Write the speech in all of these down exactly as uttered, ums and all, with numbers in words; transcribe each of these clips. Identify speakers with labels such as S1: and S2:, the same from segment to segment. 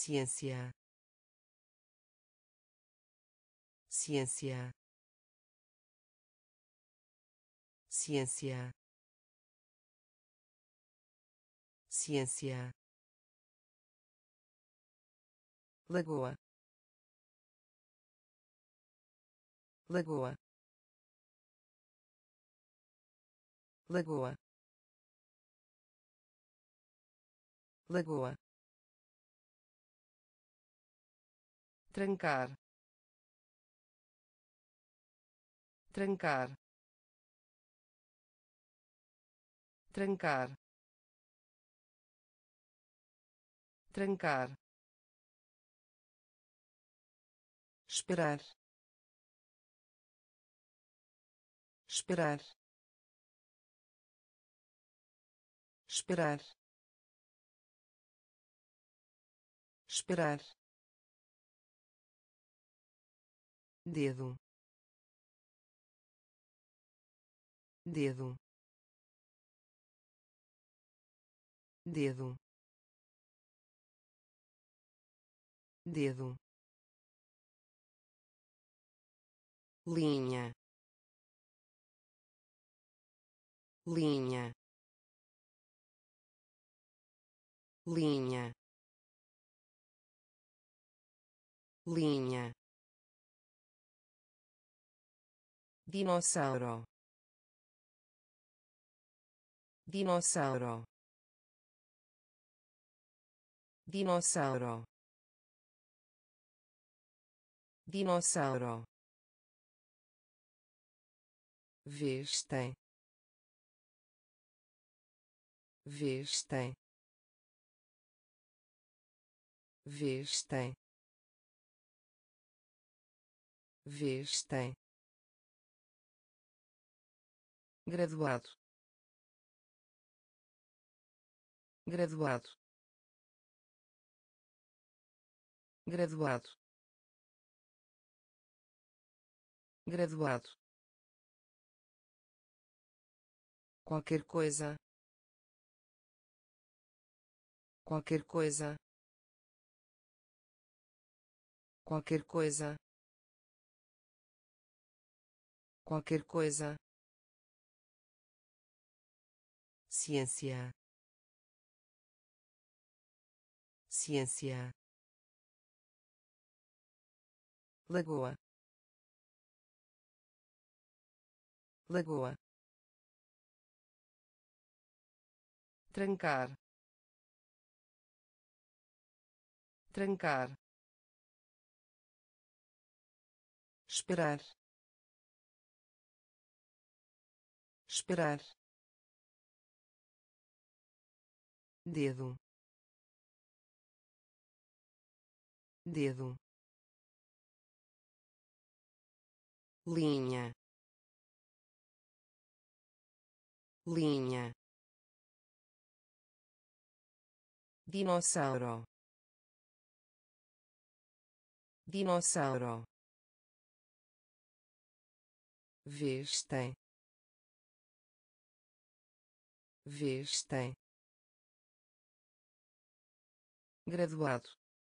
S1: ciência, ciência, ciência, ciência, lagoa, lagoa, lagoa, lagoa, trancar, trancar, trancar, trancar, esperar, esperar, esperar, esperar, dedo, dedo, dedo, dedo, linha, linha, linha, linha, dinossauro, dinossauro, dinossauro, dinossauro, vestem, vestem, vestem, vestem, graduado, graduado, graduado, graduado, qualquer coisa, qualquer coisa, qualquer coisa, qualquer coisa, ciência, ciência, lagoa, lagoa, trancar, trancar, esperar, esperar, dedo, dedo, linha, linha, dinossauro, dinossauro, vestem, vestem, graduado,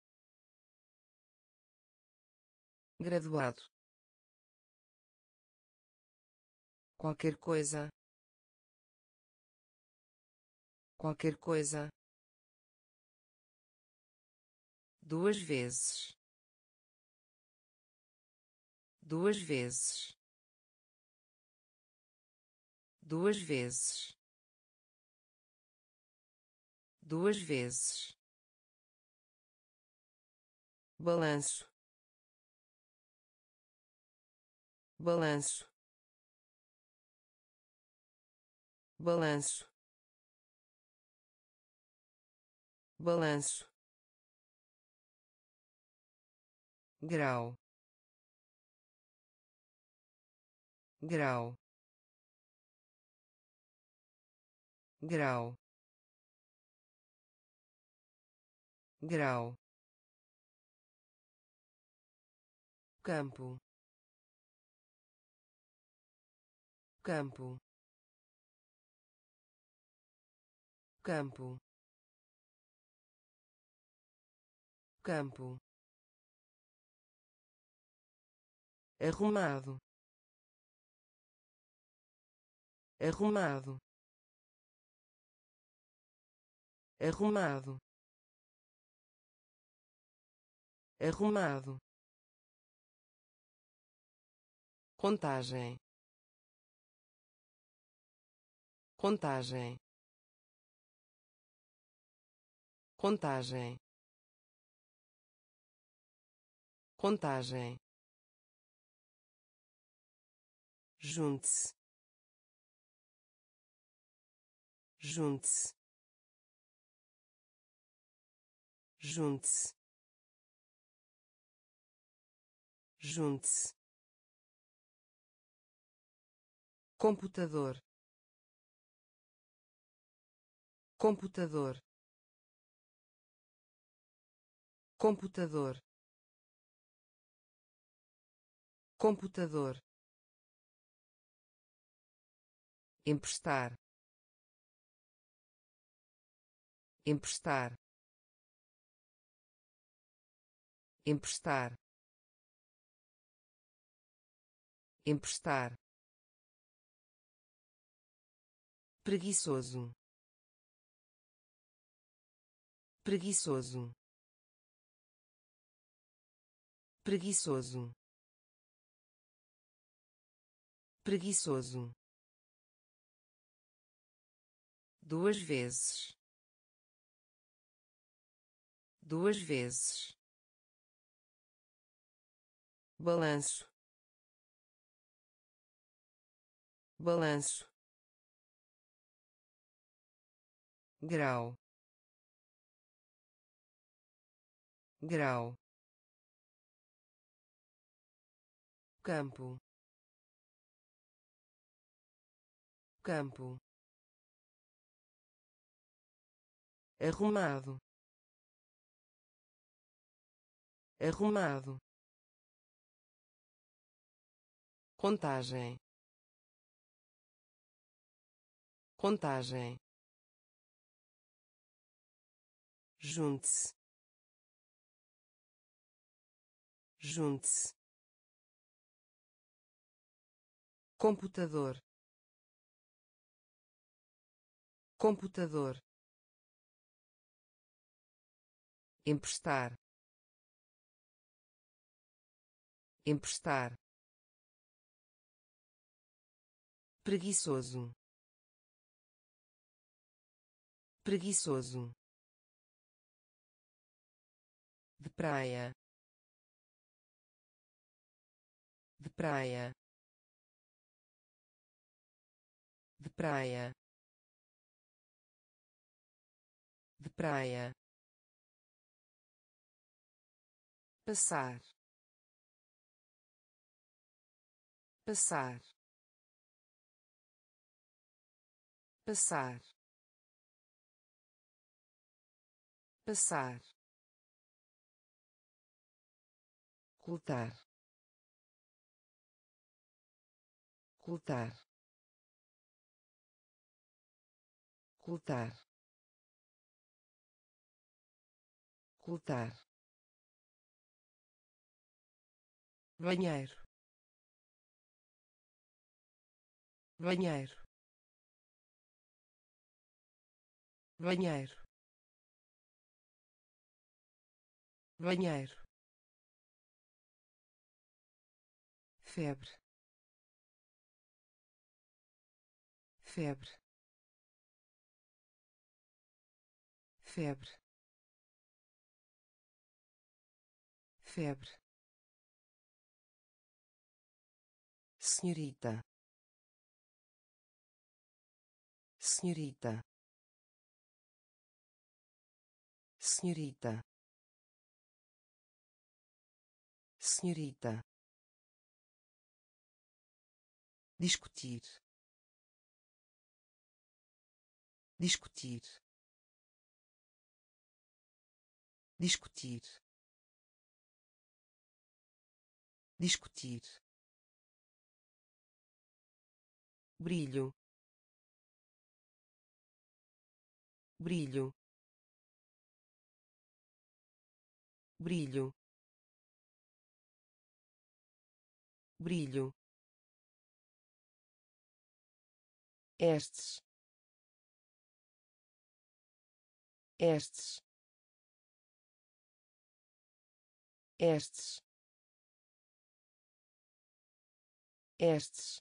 S1: graduado, qualquer coisa, qualquer coisa, duas vezes, duas vezes, duas vezes, duas vezes, balanço, balanço, balanço, balanço, grau, grau, grau, grau, campo, campo, campo, campo, arrumado, arrumado, arrumado, arrumado, contagem, contagem, contagem, contagem, junte-se, junte-se, junte-se, junte-se, computador, computador, computador, computador, emprestar, emprestar, emprestar, emprestar, preguiçoso, preguiçoso, preguiçoso, preguiçoso, duas vezes, duas vezes, balanço, balanço, grau, grau, campo, campo, arrumado, arrumado, contagem, contagem, junte-se, junte-se, computador, computador, emprestar, emprestar, preguiçoso, preguiçoso, de praia, de praia, de praia, de praia, passar, passar, passar, passar, ocultar, ocultar, ocultar, ocultar, banheiro, banheiro, banheiro, banheiro, febre, febre, febre, febre, senhorita, senhorita, senhorita, senhorita, discutir, discutir, discutir, discutir, brilho, brilho, brilho, brilho, estes, estes, estes, estes,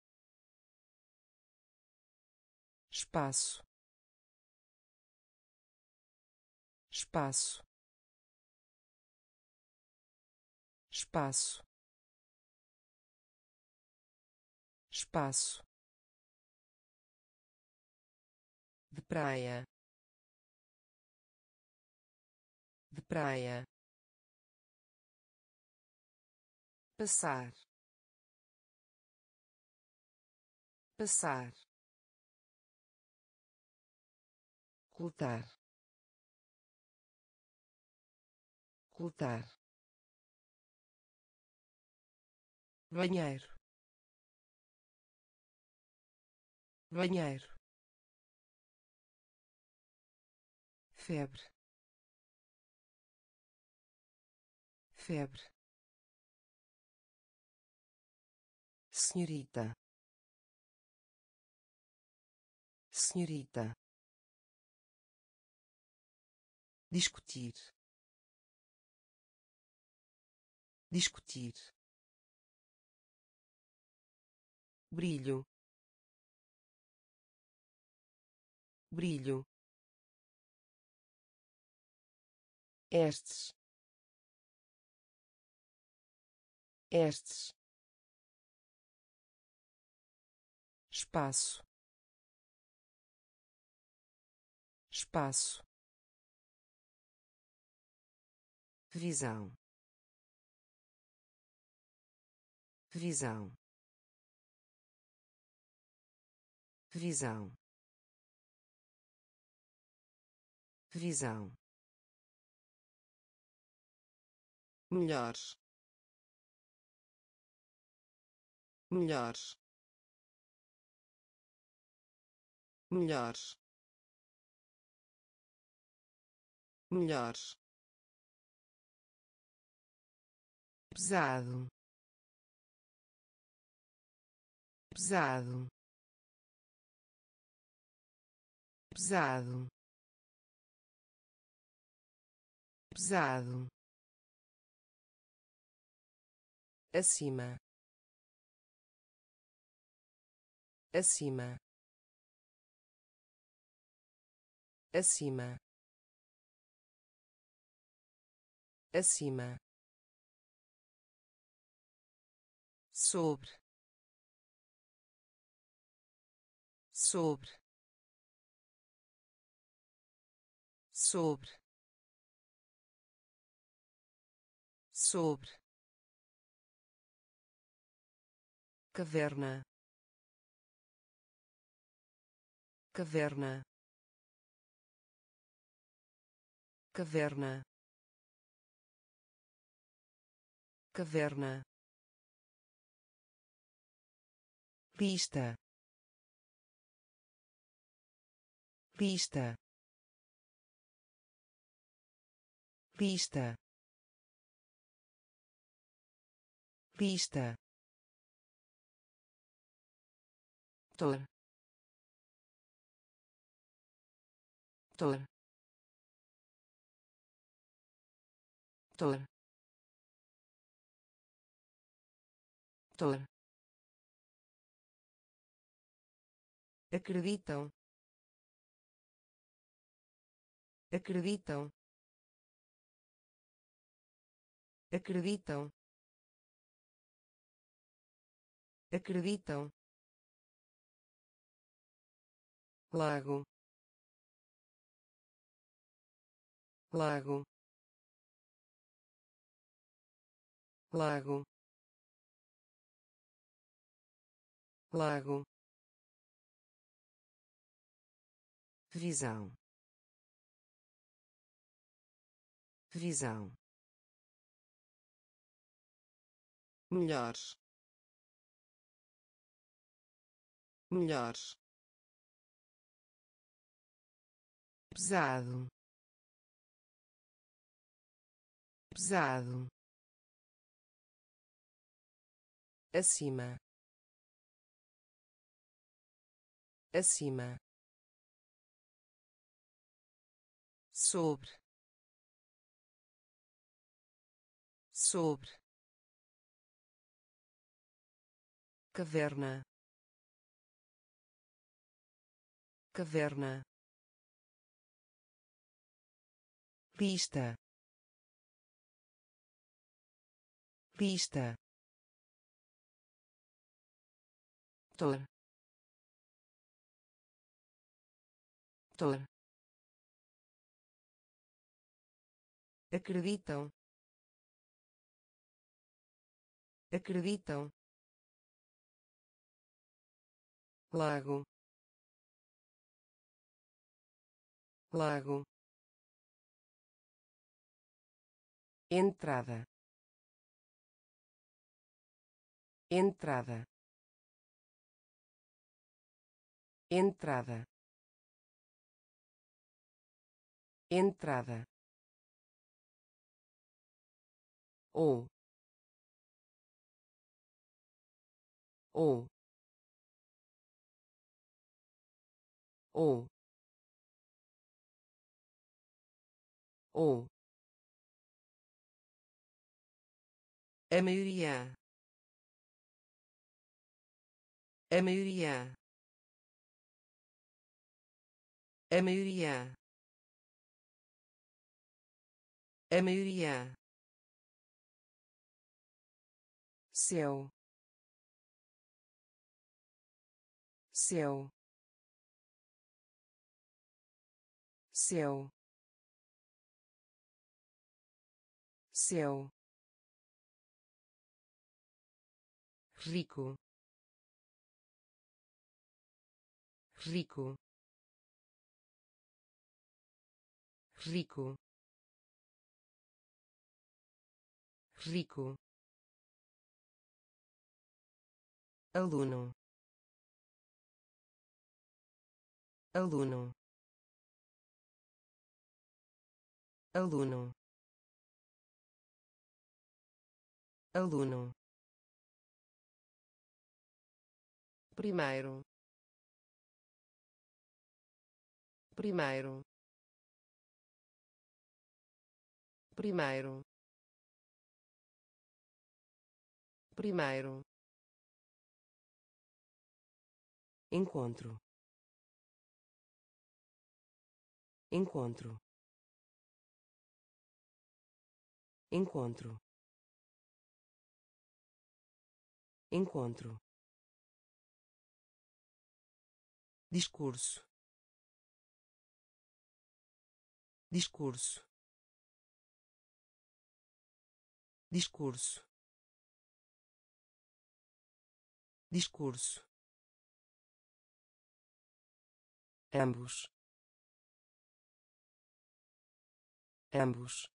S1: espaço, espaço, espaço, espaço, de praia, de praia, passar, passar, ocultar, ocultar, banheiro, banheiro, febre, febre, senhorita, senhorita, discutir, discutir, brilho, brilho, estes, estes, espaço, espaço, visão, visão, visão, visão, melhores, melhores, melhores, melhores, pesado, pesado, pesado, pesado, acima, acima, acima, acima, sobre, sobre, sobre, sobre, caverna, caverna, caverna, caverna, lista, lista, lista, lista, tor, tor, tor, tor, acreditam, acreditam, acreditam, acreditam, lago, lago, lago, lago, visão, visão, melhores, melhores, pesado, pesado, acima, acima, sobre, sobre, caverna, caverna, lista, lista, tor, tor, acreditam, acreditam, lago, lago, entrada, entrada, entrada, entrada, ou, ou, ou, ou, a maioria, a maioria, a maioria, a maioria, céu, céu, céu, céu, rico, rico, rico, rico, aluno, aluno, aluno, aluno, primeiro, primeiro, primeiro, primeiro, encontro, encontro, encontro, encontro, discurso, discurso, discurso, discurso, ambos, ambos,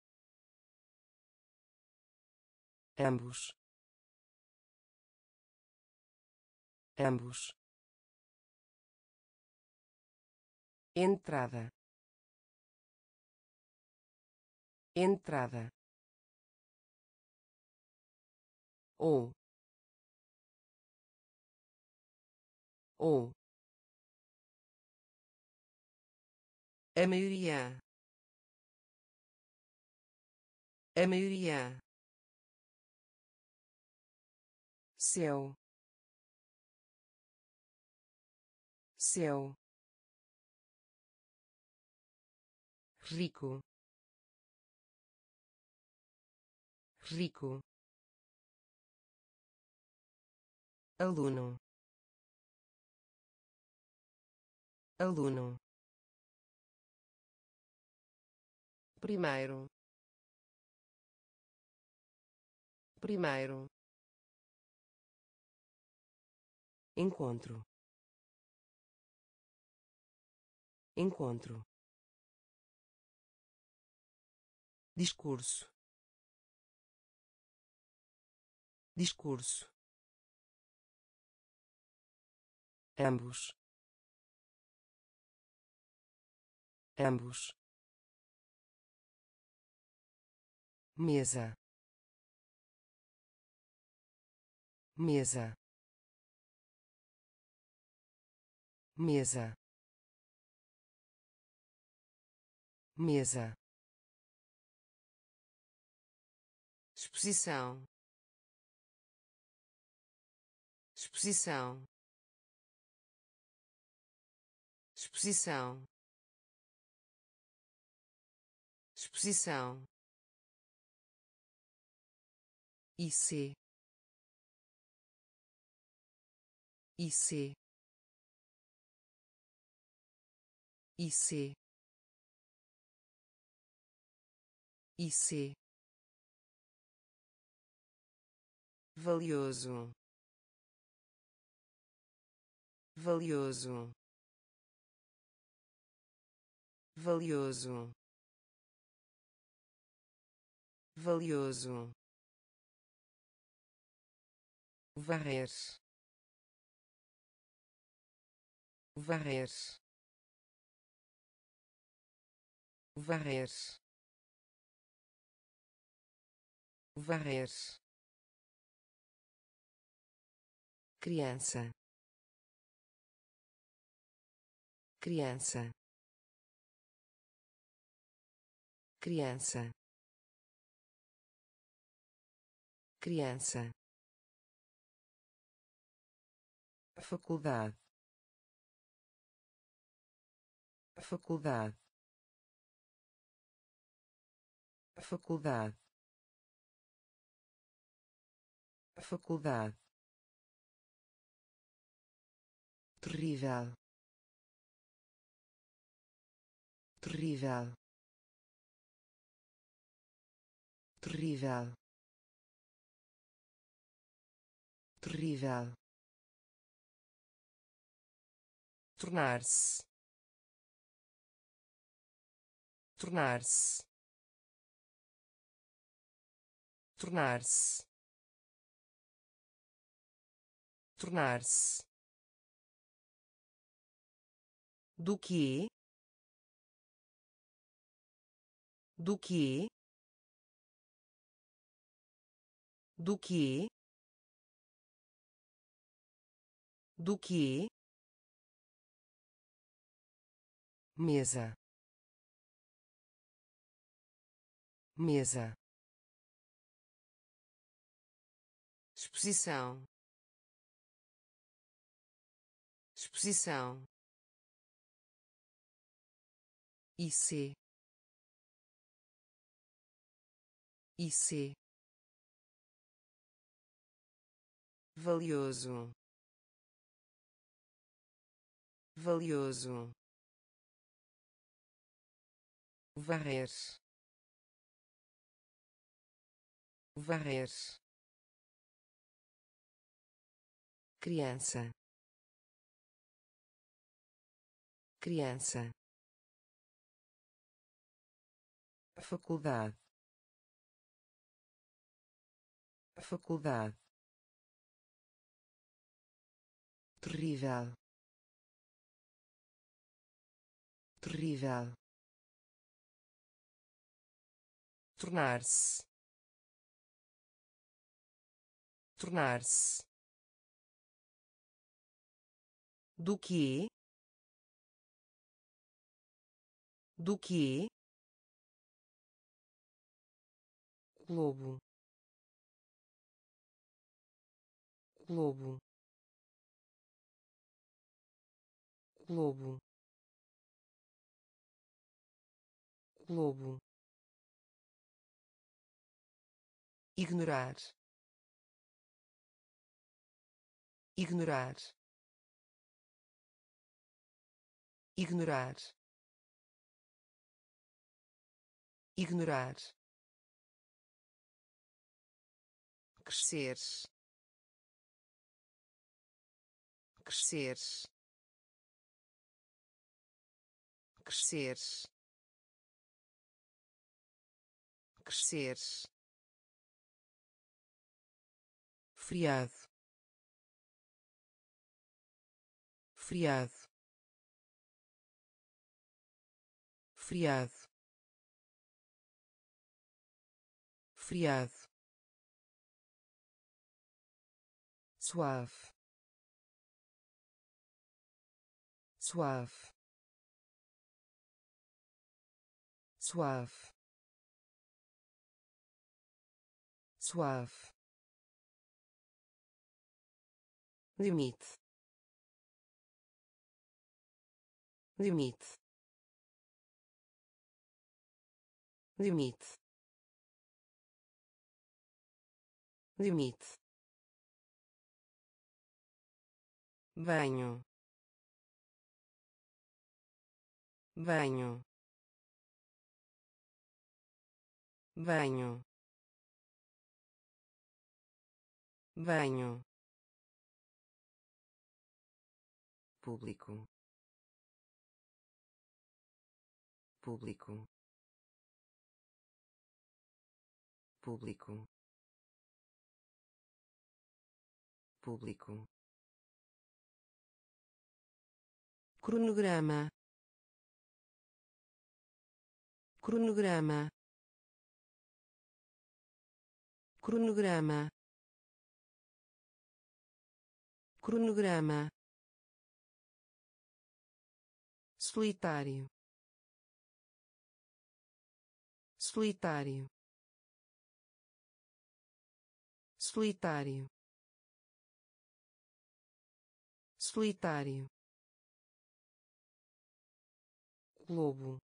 S1: ambos, ambos, entrada, entrada, ou, ou, a maioria, a maioria, céu, céu, rico, rico, aluno, aluno, primeiro, primeiro, encontro, encontro, discurso, discurso, ambos, ambos, mesa, mesa, mesa, mesa, exposição, exposição, exposição, exposição, I C, I C, I C, I C, valioso, valioso, valioso, valioso, varrer, varrer, varrer, varrer, criança, criança, criança, criança, faculdade, faculdade, faculdade, faculdade, terrível, terrível, terrível, terrível, tornar-se, tornar-se, tornar-se, tornar-se, do que, do que, do que, do que, mesa, mesa, exposição, exposição, I C, I C, valioso, valioso, varrer, varrer, criança, criança, faculdade, faculdade, terrível, terrível, tornar-se, tornar-se, do que, do que, globo, globo, globo, globo, ignorar, ignorar, ignorar, ignorar, crescer, crescer, crescer, crescer, friado, friado, friado, friado, suave, suave, suave, suave, limite, limite, limite, limite, banho, banho, banho, banho, público, público, público, público, cronograma, cronograma, cronograma, cronograma, solitário, solitário, solitário, solitário, globo,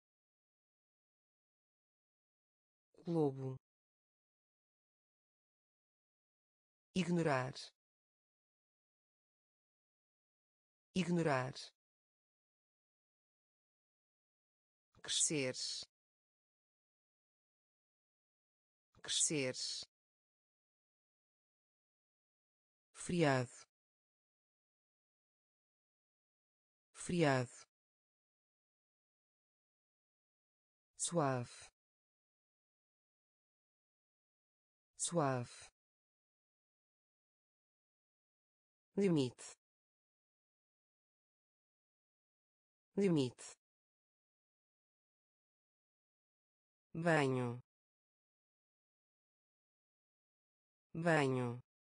S1: globo, ignorar, ignorar, crescer, crescer, friado, friado, suave, suave, limite, limite, banho, banho,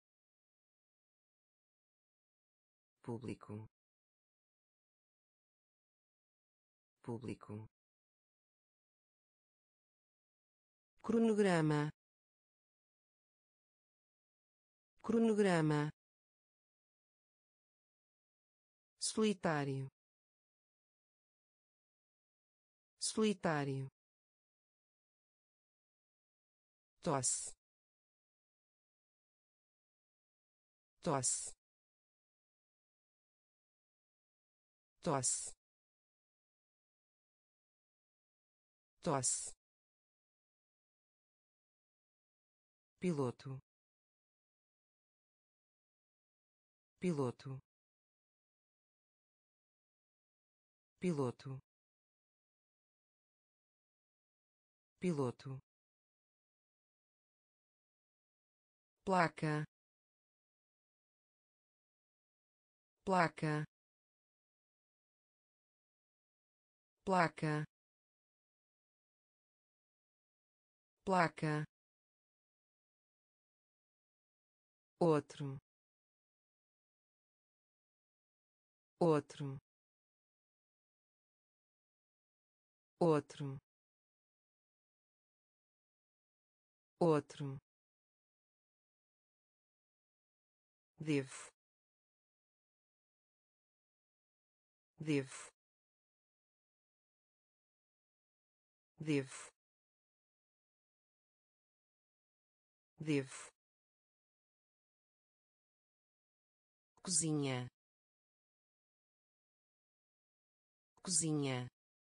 S1: público, público, cronograma, cronograma, solitário, solitário, tosse, tosse, tosse, tosse, piloto, piloto, piloto, piloto, placa, placa, placa, placa, outro, outro, outro, outro, devo, devo, devo, devo, cozinha, cozinha,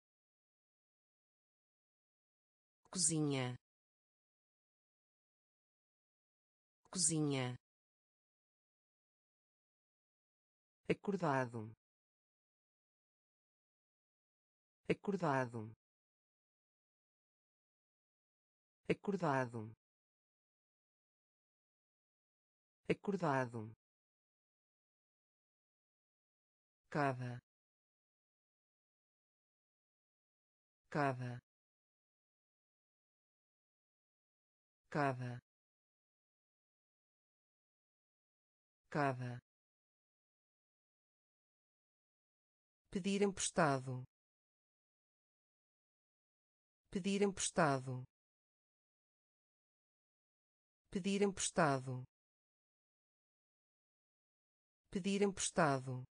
S1: cozinha, cozinha, acordado, acordado, acordado, acordado, cada, cada, cada, cada, pedir emprestado, pedir emprestado, pedir emprestado, pedir emprestado.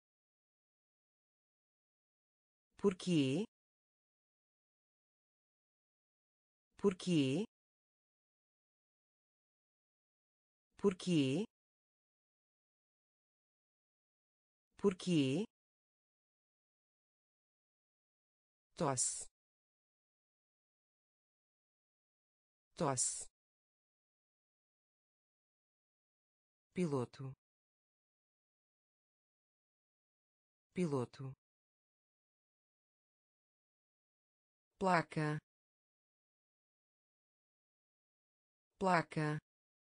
S1: Porquê? Porquê? Porquê? Porquê? Tosse, tosse, piloto, piloto, placa, placa,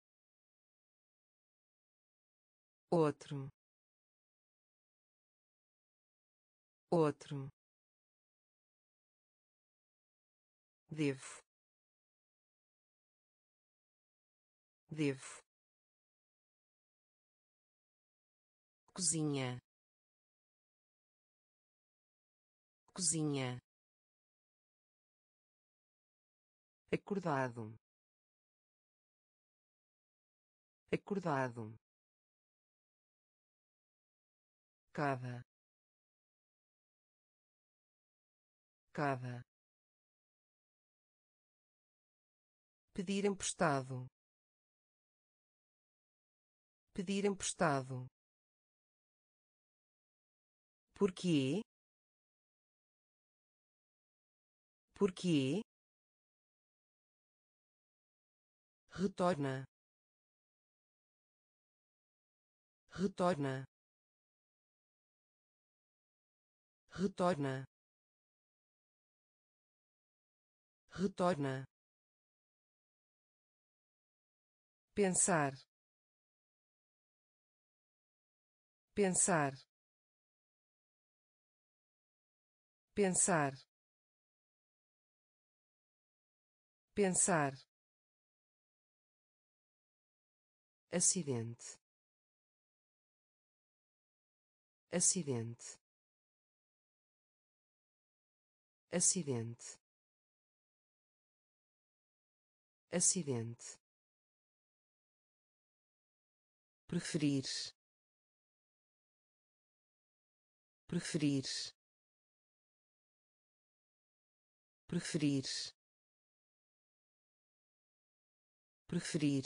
S1: outro, outro, devo, devo, cozinha, cozinha, acordado, acordado, cada, cada, pedir emprestado, pedir emprestado. Porquê? Porquê? Retorna, retorna, retorna, retorna. Pensar, pensar, pensar, pensar. Acidente, acidente, acidente, acidente. Preferir, preferir, preferir, preferir.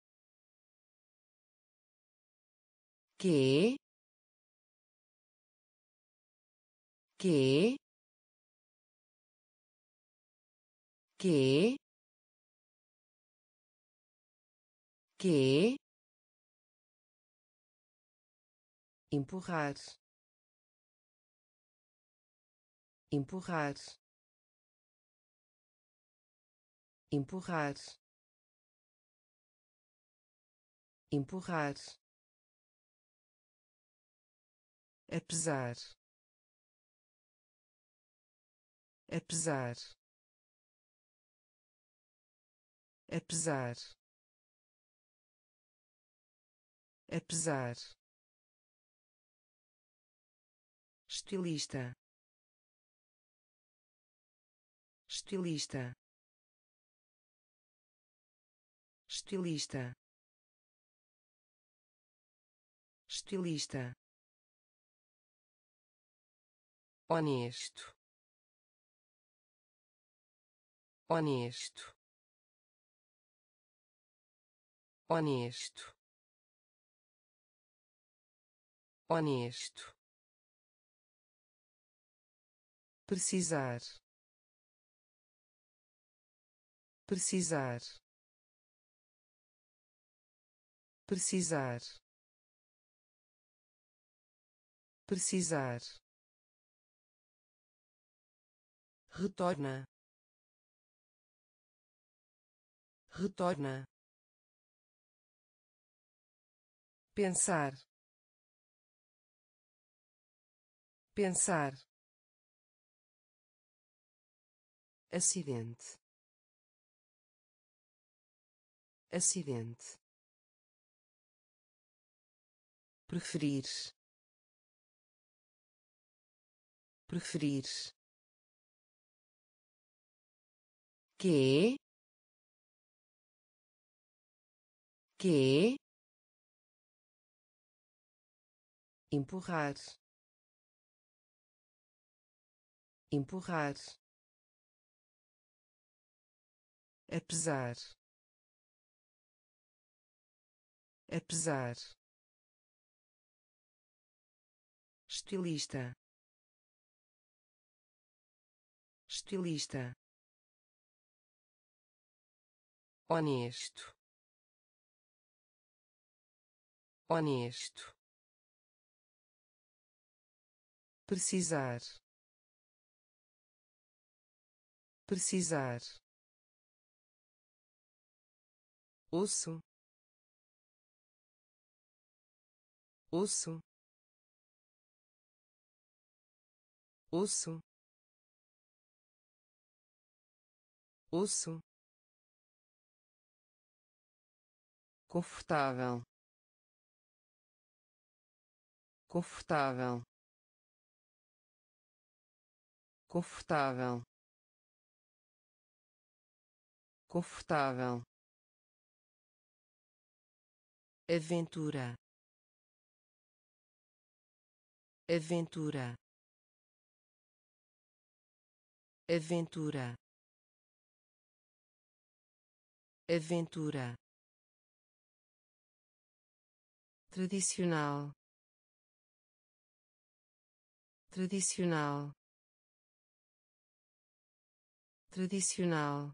S1: Que? Que? Que? Que? Empurrar, empurrar, empurrar, empurrar. Apesar, apesar, apesar, apesar. Estilista, estilista, estilista, estilista. Honesto, honesto, honesto, honesto. Precisar, precisar, precisar, precisar. Retorna, retorna. Pensar, pensar. Acidente, acidente, preferir, preferir, que, que, empurrar, empurrar, apesar, apesar, estilista, estilista, honesto, honesto, precisar, precisar, osso, osso, osso, osso, confortável, confortável, confortável, confortável, aventura, aventura, aventura, aventura, tradicional, tradicional, tradicional,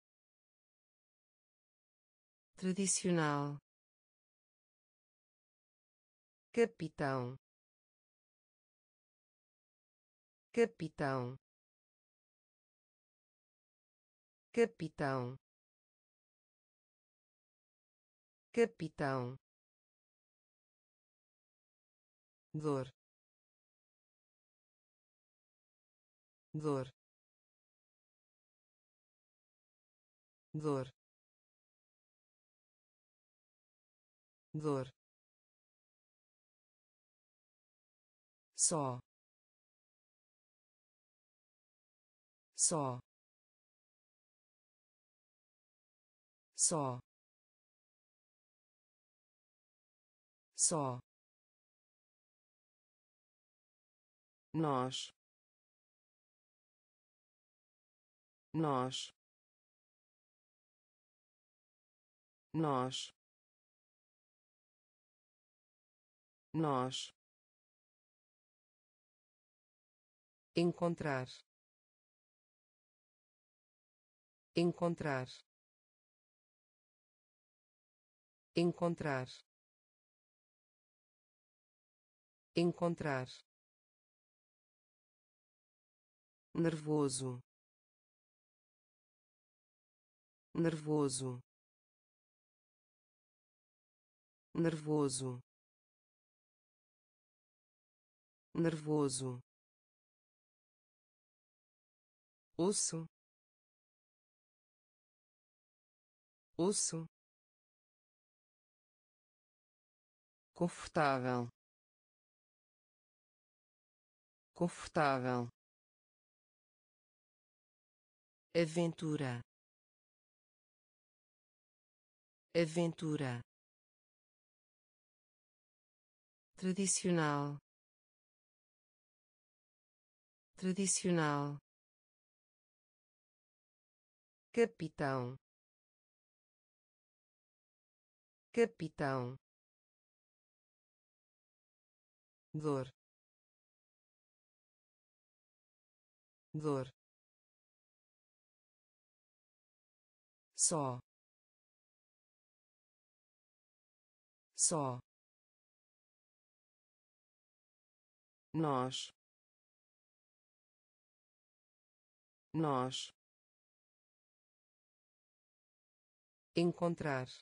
S1: tradicional, capitão, capitão, capitão, capitão, dor, dor, dor, dor, só, só, só, só, nós, nós, nós, nós, encontrar, encontrar, encontrar, encontrar, nervoso, nervoso, nervoso, nervoso, osso, osso, confortável, confortável, aventura, aventura, tradicional, tradicional, capitão, capitão, dor, dor, só, só, nós, nós, encontrar,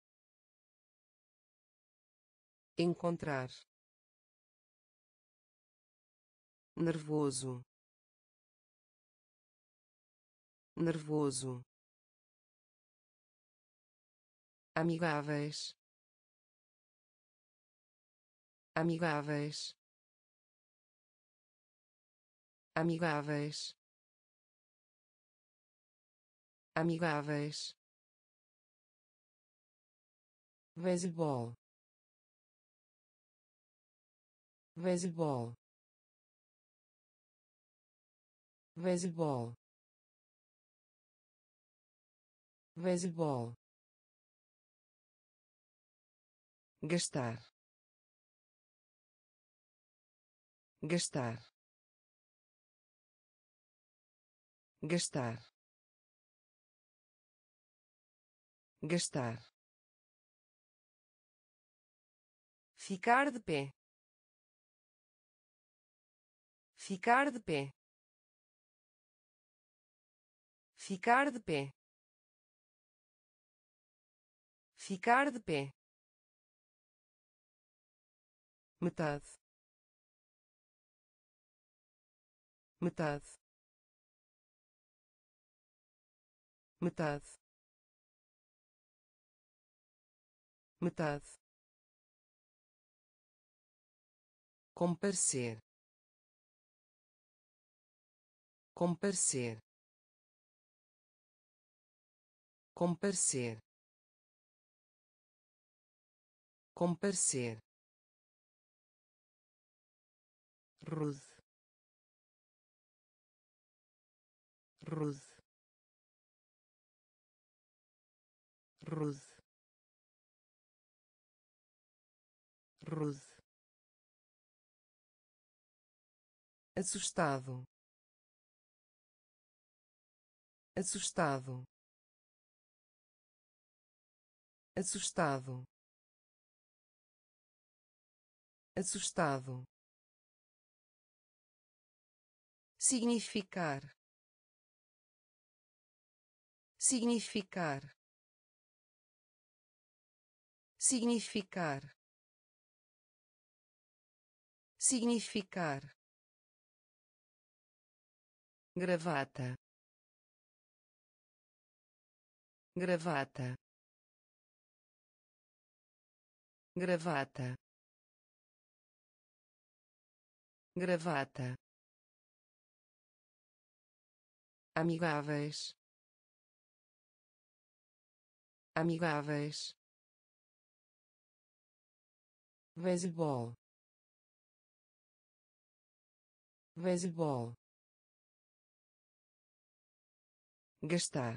S1: encontrar, nervoso, nervoso, amigáveis, amigáveis, amigáveis, amigáveis, beisebol, beisebol, beisebol, beisebol, gastar, gastar, gastar, gastar, ficar de pé, ficar de pé, ficar de pé, ficar de pé, metade, metade, metade, metade, comparecer, comparecer, comparecer, comparecer, rude, rude, rude, rude, assustado, assustado, assustado, assustado, significar, significar, significar, significar, gravata, gravata, gravata, gravata, amigáveis, amigáveis, beisebol, beisebol, gastar,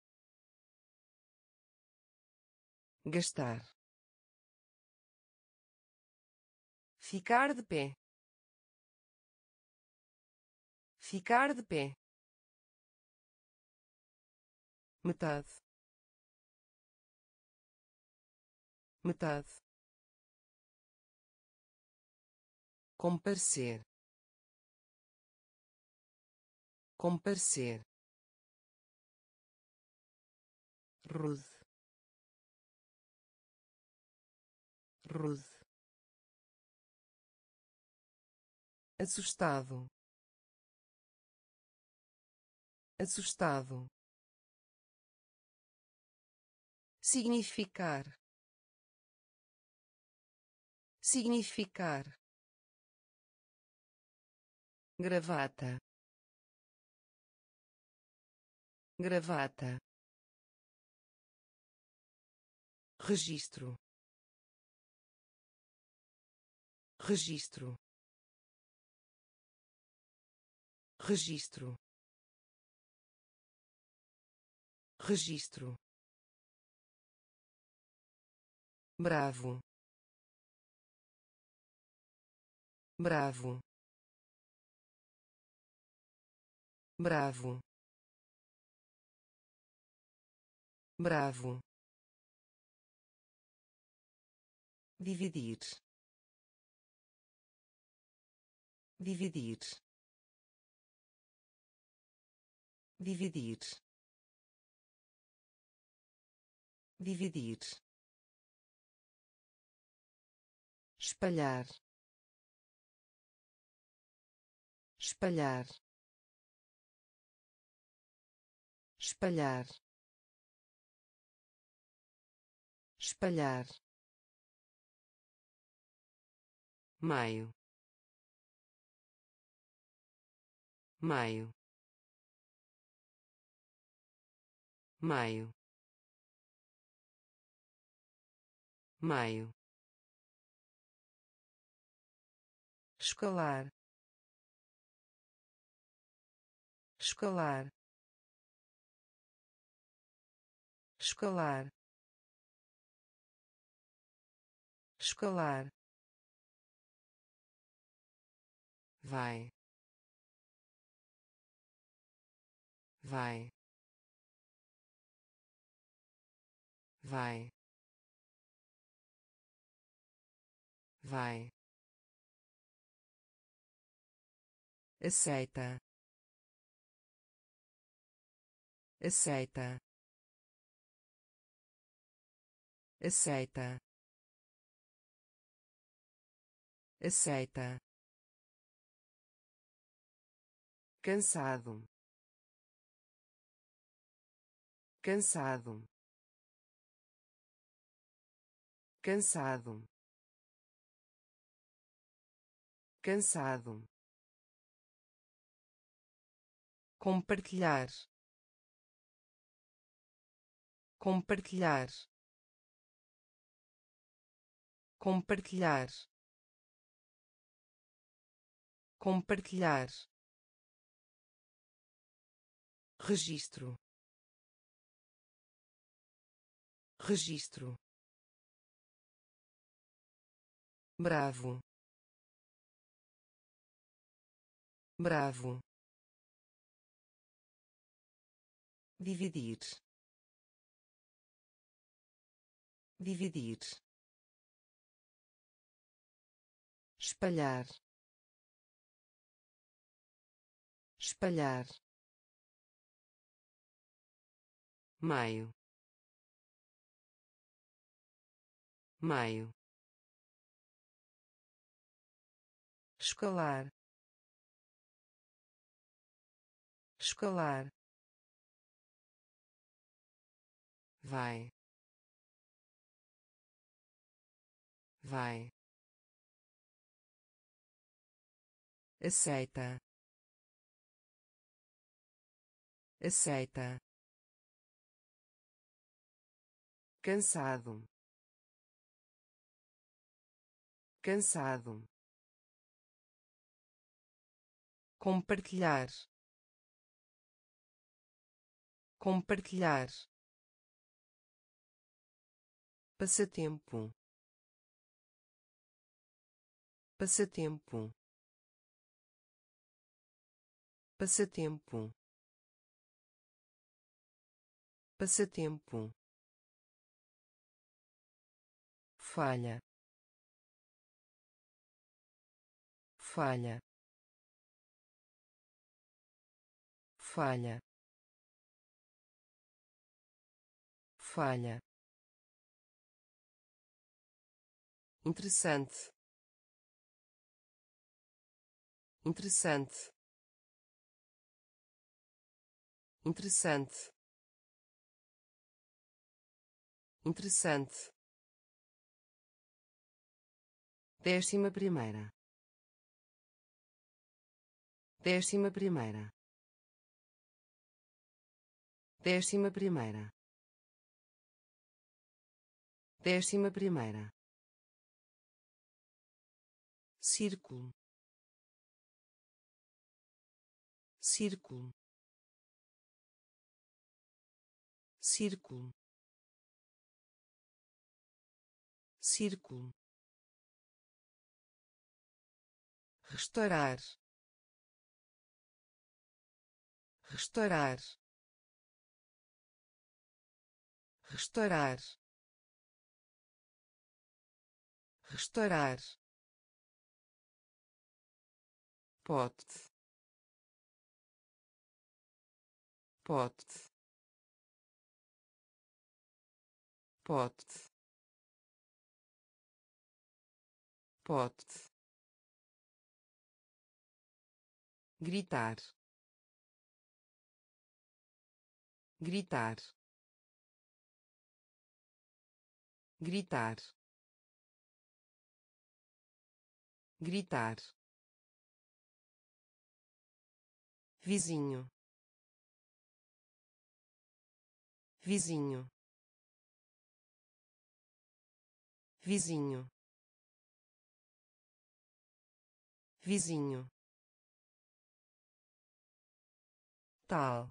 S1: gastar, ficar de pé, ficar de pé, metade, metade, comparecer, comparecer, rude, rude, assustado, assustado, significar, significar, gravata, gravata, registro, registro, registro, registro, bravo, bravo, bravo, bravo, dividir, dividir, dividir, dividir, espalhar, espalhar, espalhar, espalhar, maio, maio, maio, maio, escalar, escalar, escalar, escalar, vai, vai, vai, vai, aceita, aceita, aceita, aceita, cansado, cansado, cansado, cansado, compartilhar, compartilhar, compartilhar, compartilhar, registro, registro, bravo, bravo, dividir, dividir, espalhar, espalhar, maio, maio, escalar, escalar, vai, vai, aceita, aceita, cansado, cansado, compartilhar, compartilhar, passatempo, passatempo, passatempo, passatempo, falha, falha, falha, falha, interessante, interessante, interessante, interessante, décima primeira, décima primeira, décima primeira, décima primeira, círculo, círculo, círculo, círculo, restaurar, restaurar, restaurar, restaurar, pote, pote, pote, pote, gritar, gritar, gritar, gritar, vizinho, vizinho, vizinho, vizinho, tal,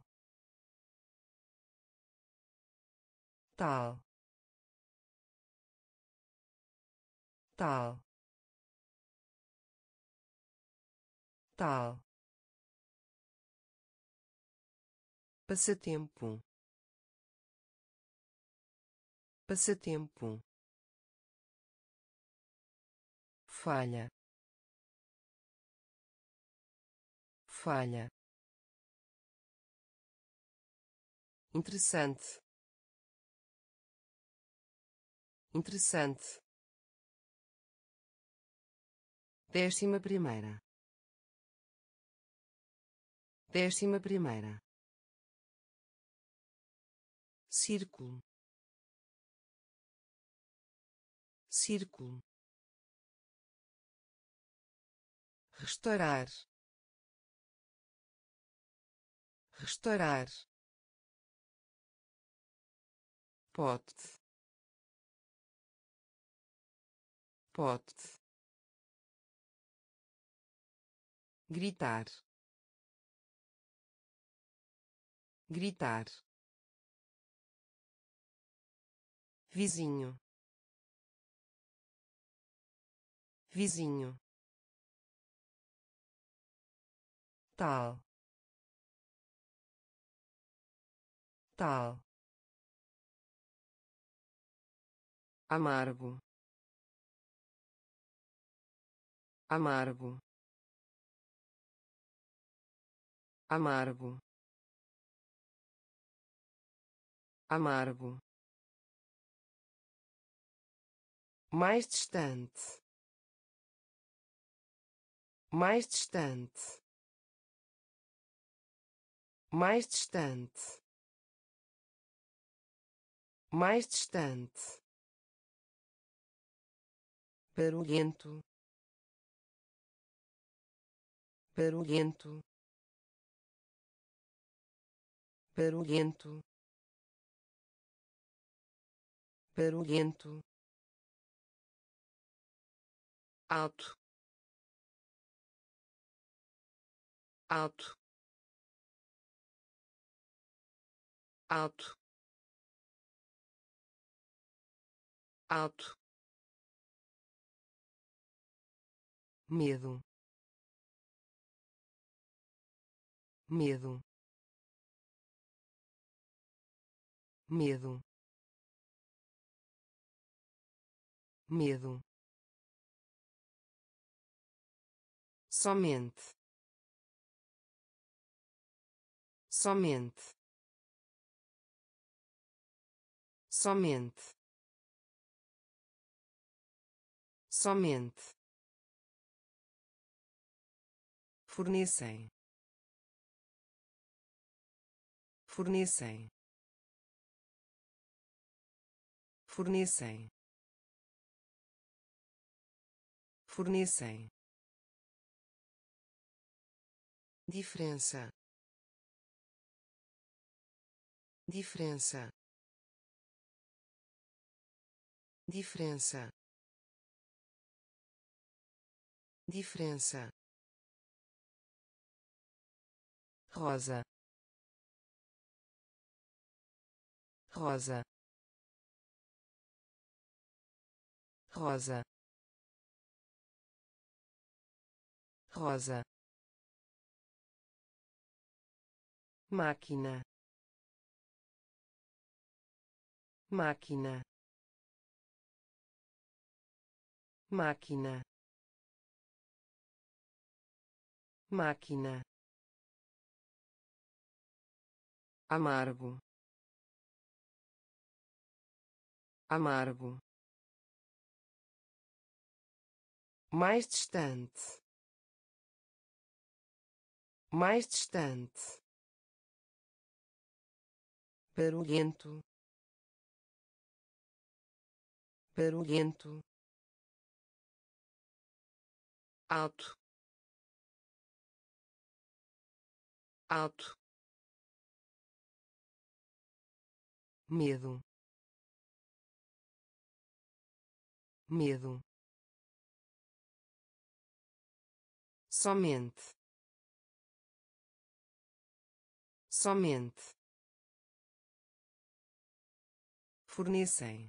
S1: tal, tal, tal, passatempo, passatempo, falha, falha, interessante, interessante, décima primeira, décima primeira, círculo, círculo, restaurar, restaurar, pote, pote, gritar, gritar, vizinho, vizinho, tal, tal, amargo, amargo, amargo, amargo, mais distante, mais distante, mais distante, mais distante, barulhento, barulhento, barulhento, barulhento, alto, alto, alto, alto, medo, medo, medo, medo, somente, somente, somente, somente, fornecem, fornecem, fornecem, fornecem, diferença, diferença, diferença, diferença, rosa, rosa, rosa, rosa, máquina, máquina, máquina, máquina, amargo, amargo, mais distante, mais distante, barulhento, barulhento, alto, alto, medo, medo, somente, somente, fornecem,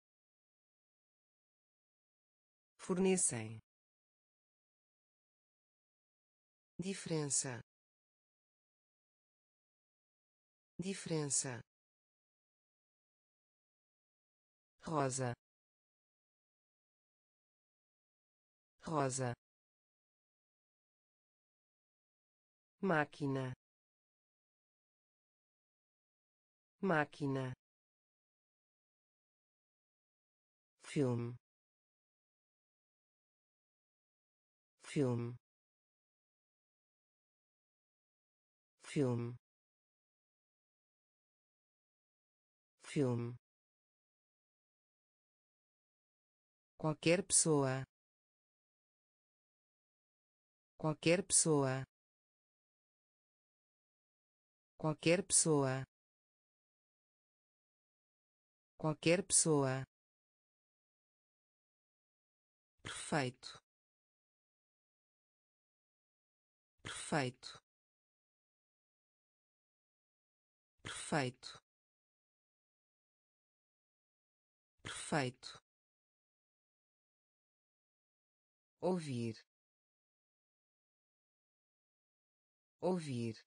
S1: fornecem, diferença, diferença, rosa, rosa, máquina, máquina, filme, filme, filme, filme, qualquer pessoa, qualquer pessoa, qualquer pessoa, qualquer pessoa, perfeito, perfeito, perfeito, perfeito, ouvir, ouvir,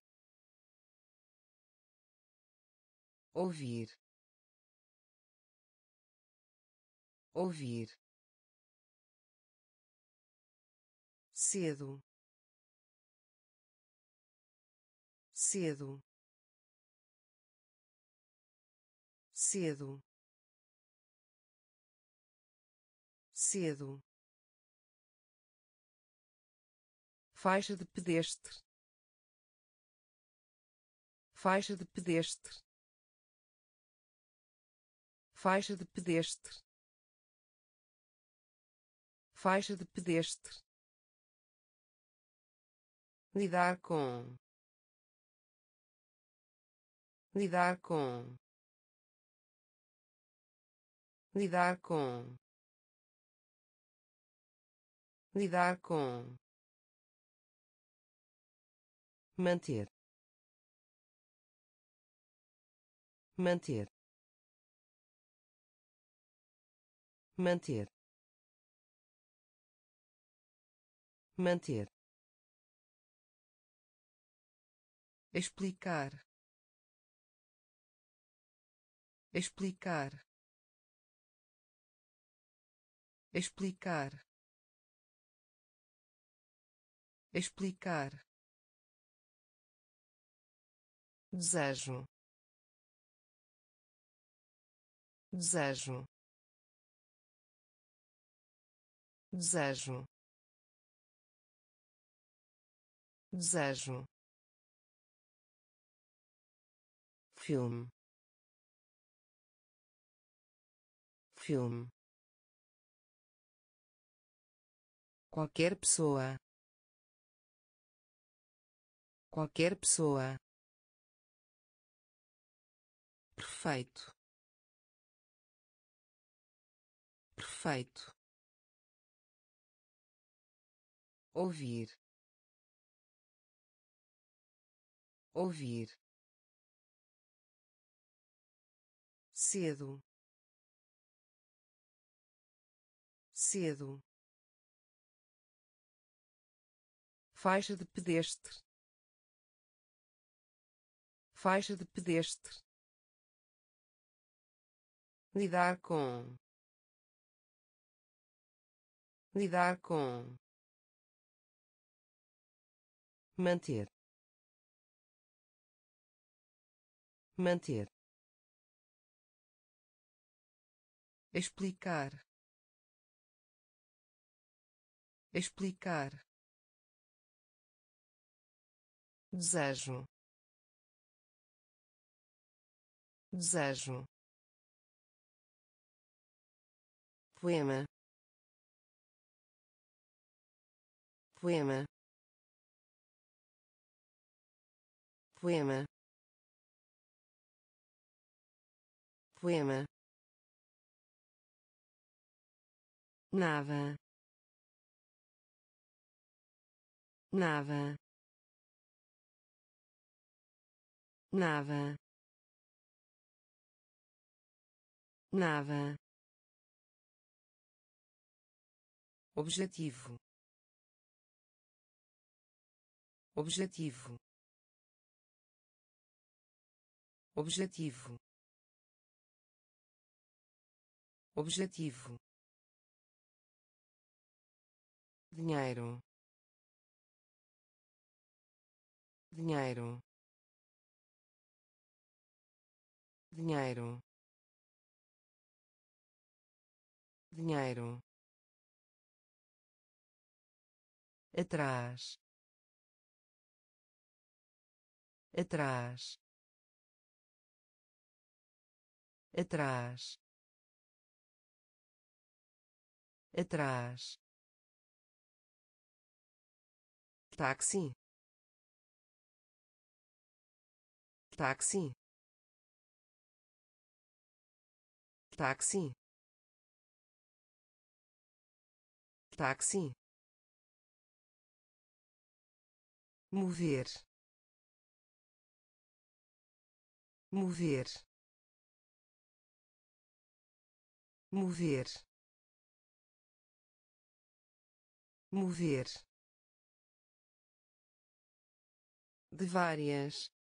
S1: ouvir, ouvir, cedo, cedo, cedo, cedo, faixa de pedestre, faixa de pedestre, faixa de pedestre, faixa de pedestre, lidar com, lidar com, lidar com, lidar com, manter, manter, manter, manter, explicar, explicar, explicar, explicar, desejo, desejo, desejo, desejo, filme, filme, qualquer pessoa, qualquer pessoa, perfeito, perfeito, ouvir, ouvir, cedo, cedo, faixa de pedestre, faixa de pedestre, lidar com, lidar com, manter, manter, explicar, explicar, desejo, desejo, poema, poema, poema, poema, nada, nada, nada, nada, objetivo, objetivo, objetivo, objetivo, dinheiro, dinheiro, dinheiro, dinheiro, atrás, atrás, atrás, atrás, táxi, táxi, táxi, táxi, mover, mover, mover, mover, de várias,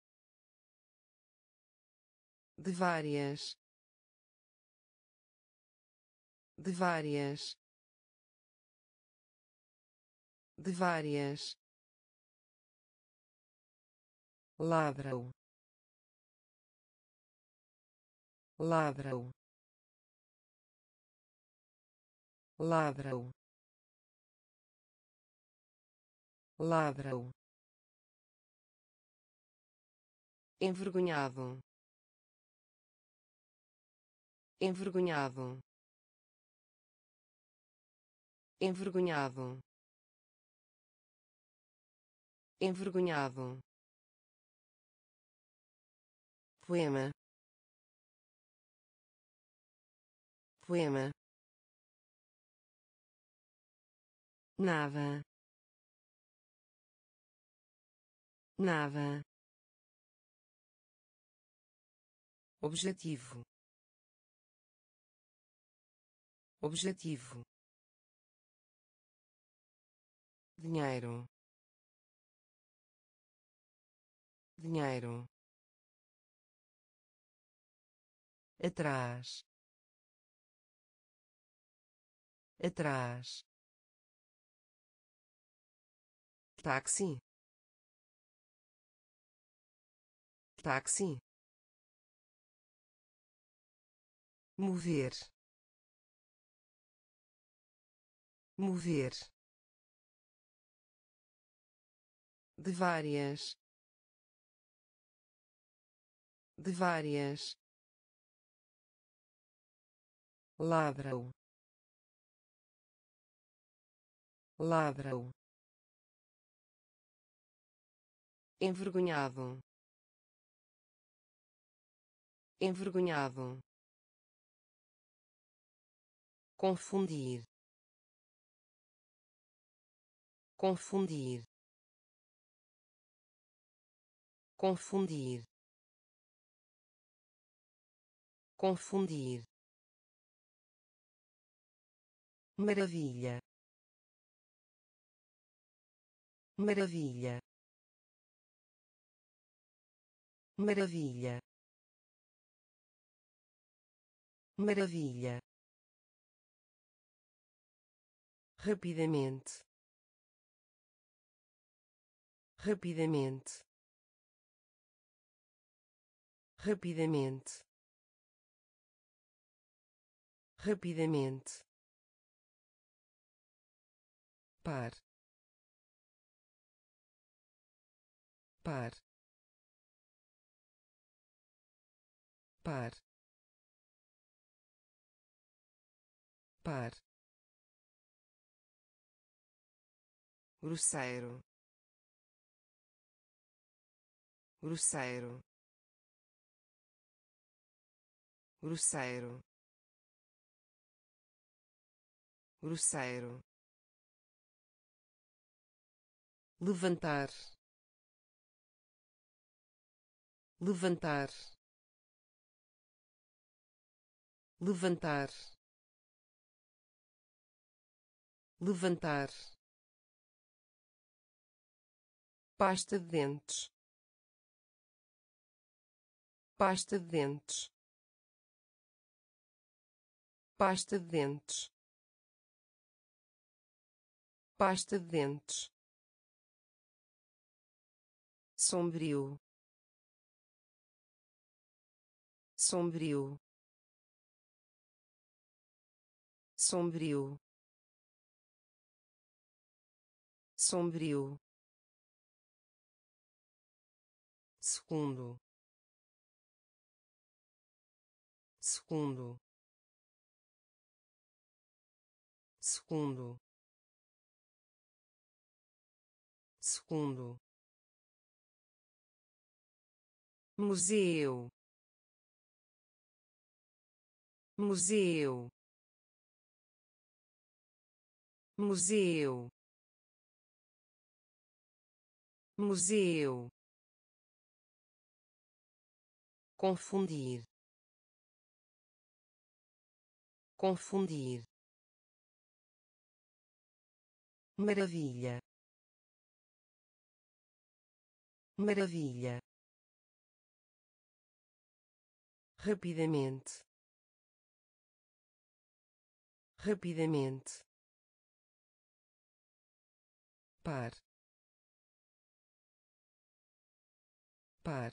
S1: de várias, de várias, de várias, ladrão, ladrão, ladrão, ladrão, envergonhado, envergonhado, envergonhado, envergonhado, poema, poema, nada, nada, objetivo, objetivo, dinheiro, dinheiro, atrás, atrás, táxi, táxi, mover, mover, de várias, de várias, ladrão, ladrão, envergonhado, envergonhado, confundir, confundir, confundir, confundir, maravilha, maravilha, maravilha, maravilha, rapidamente, rapidamente, rapidamente, rapidamente, par, par, par, par, grosseiro, grosseiro, grosseiro, grosseiro, levantar, levantar, levantar, levantar, pasta de dentes, pasta de dentes, pasta de dentes, pasta de dentes, sombrio, sombrio, sombrio, sombrio, segundo, segundo, segundo, segundo, museu, museu, museu, museu, confundir, confundir, maravilha, maravilha, rapidamente, rapidamente, par, par,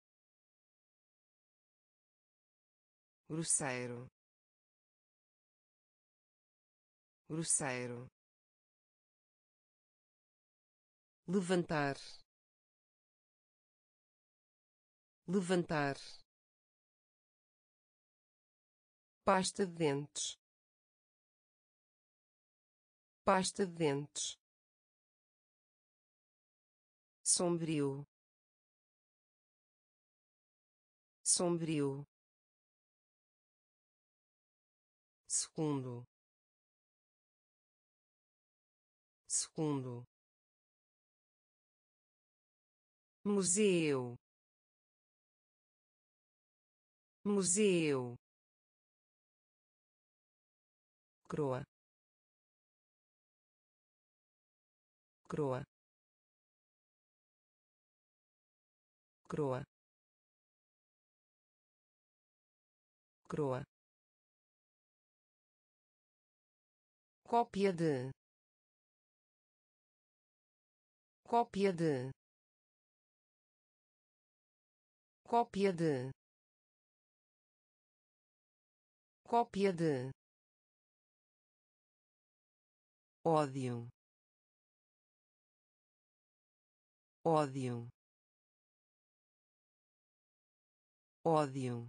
S1: grosseiro, grosseiro, levantar, levantar, pasta de dentes, pasta de dentes, sombrio, sombrio, segundo, segundo, museu, museu, croa, croa, croa, croa, cópia de, cópia de, cópia de, cópia de, ódio, ódio, ódio,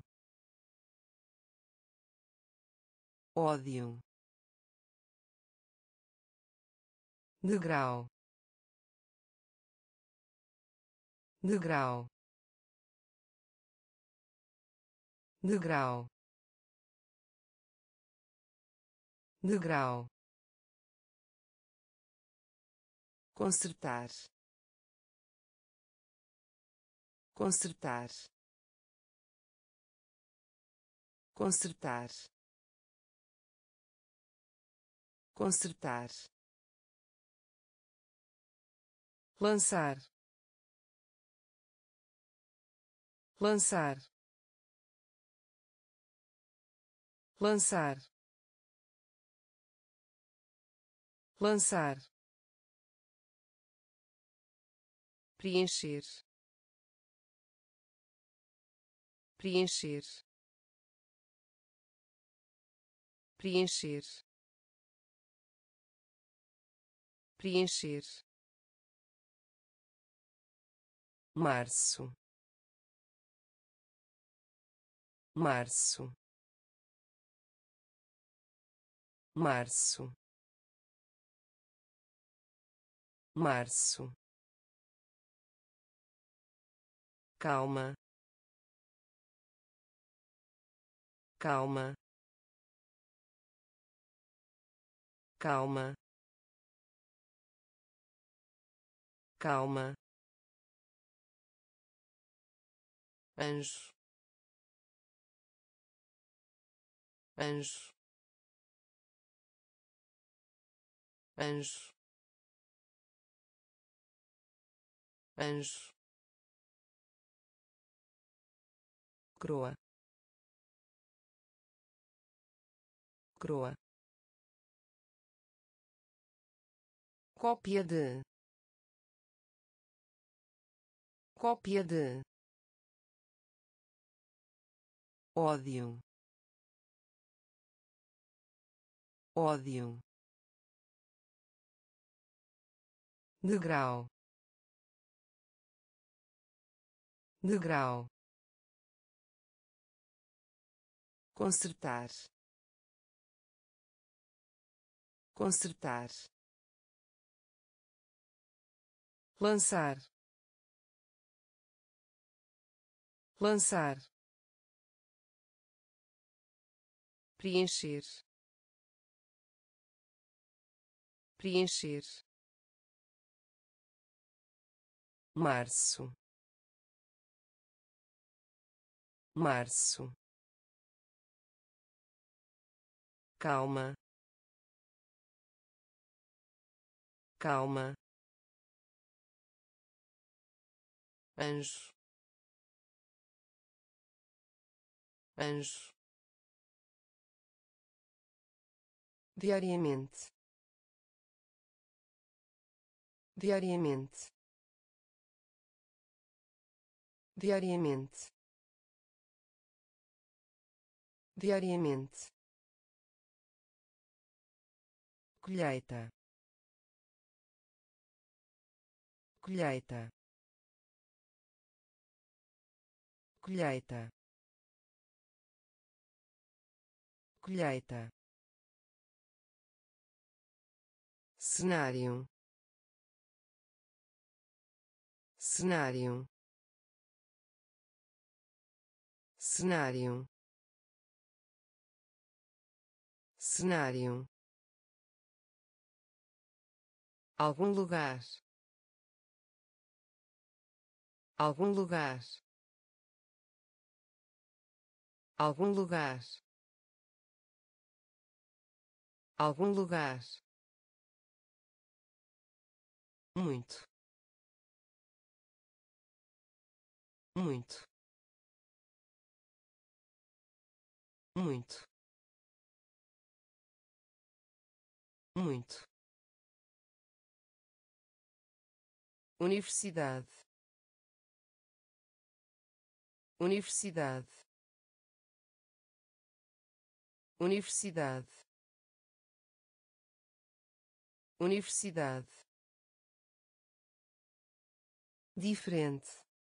S1: ódio, degrau, degrau, degrau, degrau, consertar, consertar, consertar, consertar, lançar, lançar, lançar, lançar, preencher, preencher, preencher, preencher, março, março, março, março, calma, calma, calma, calma, anjo, anjo, anjo, anjo, coroa, coroa, cópia de, cópia de, ódio, ódio, degrau, degrau, consertar, consertar, lançar, lançar, preencher, preencher, março, março, calma, calma, anjo, anjo, diariamente, diariamente, diariamente, diariamente, colheita, colheita, colheita, colheita, cenário, cenário, cenário, cenário, algum lugar, algum lugar, algum lugar, algum lugar, muito, muito, muito, muito, universidade, universidade, universidade, universidade, diferente,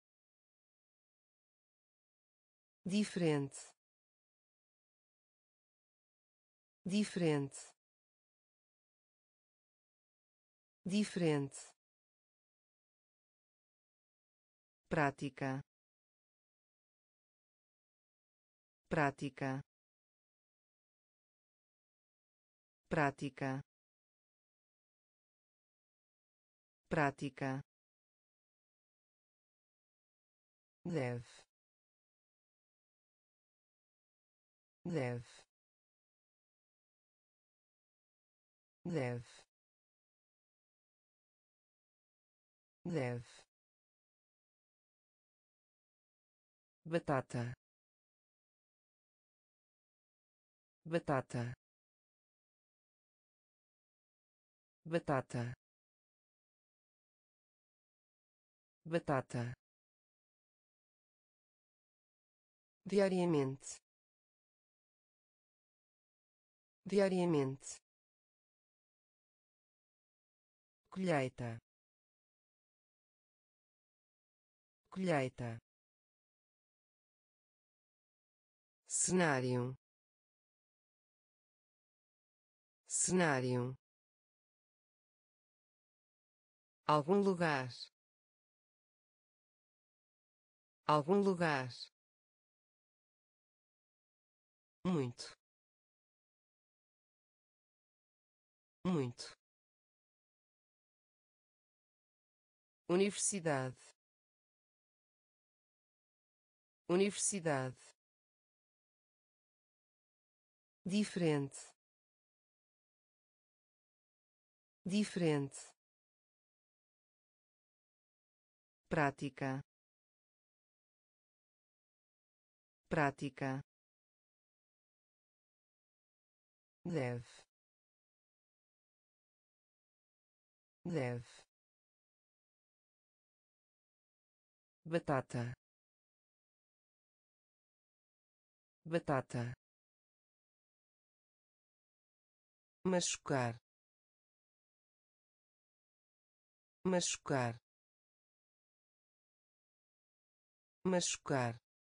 S1: diferente, diferente, diferente, prática, prática, prática, prática, deve, deve, deve, deve, batata, batata, batata, batata, diariamente, diariamente, colheita, colheita, cenário, cenário, algum lugar, algum lugar, muito, muito, universidade, universidade, diferente, diferente, prática, prática, deve, deve, batata, batata, machucar, machucar, machucar,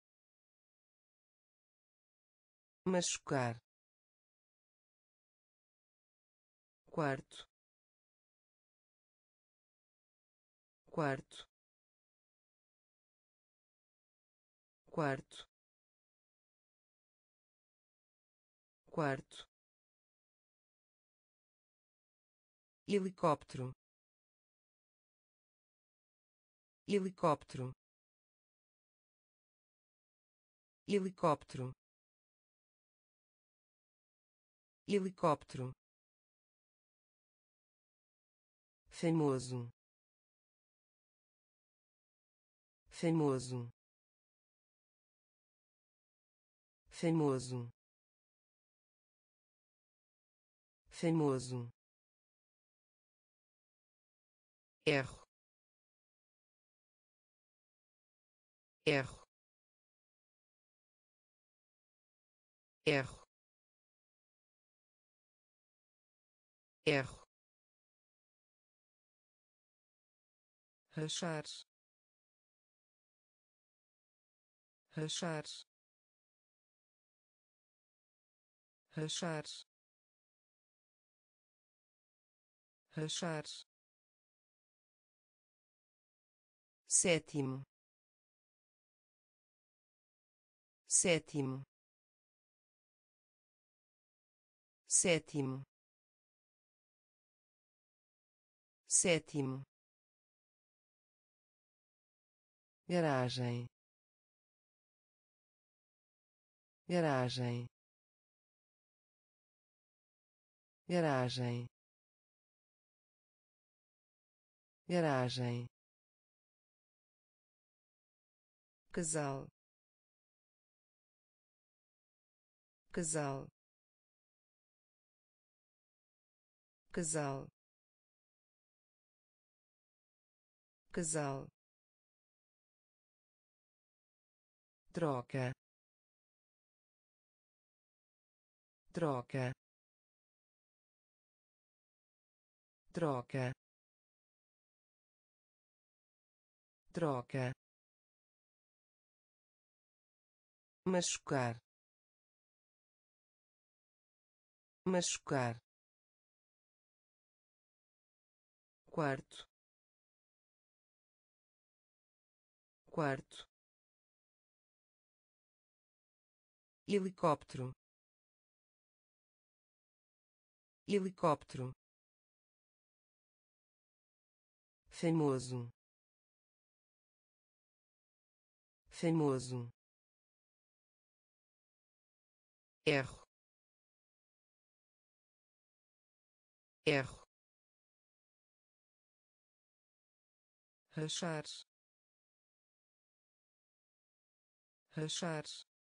S1: machucar, quarto, quarto, quarto, quarto, helicóptero, helicóptero, helicóptero, helicóptero, famoso, famoso, famoso, famoso, erro, erro, erro, erro, rachar, rachar, rachar, rachar, sétimo, sétimo, sétimo, sétimo, garagem, garagem, garagem, garagem, casal, casal, casal, casal, troca, troca, troca, troca, machucar, machucar, quarto, quarto, helicóptero, helicóptero, famoso, famoso, erro, erro, rachar, rachar,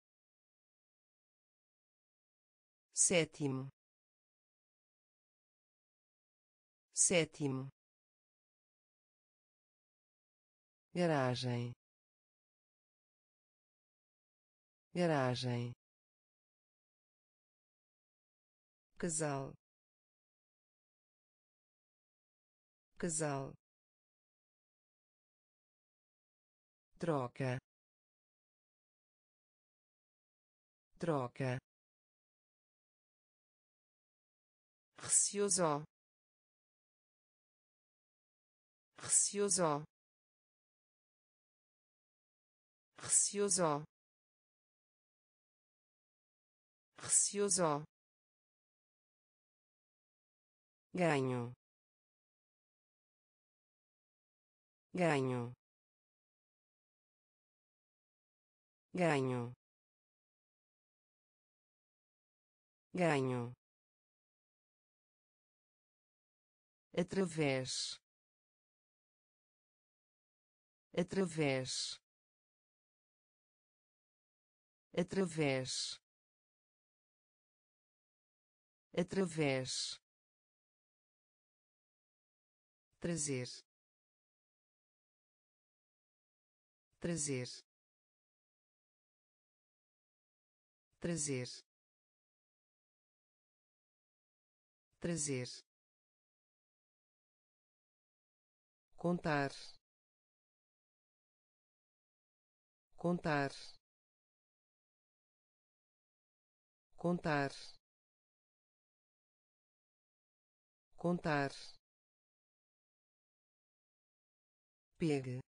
S1: sétimo, sétimo, garagem, garagem, casal, casal, troca, troca, receoso, receoso, receoso, receoso, ganho, ganho, ganho, ganho, através, através, através, através, trazer, trazer, trazer, trazer, contar, contar, contar, contar, pegue,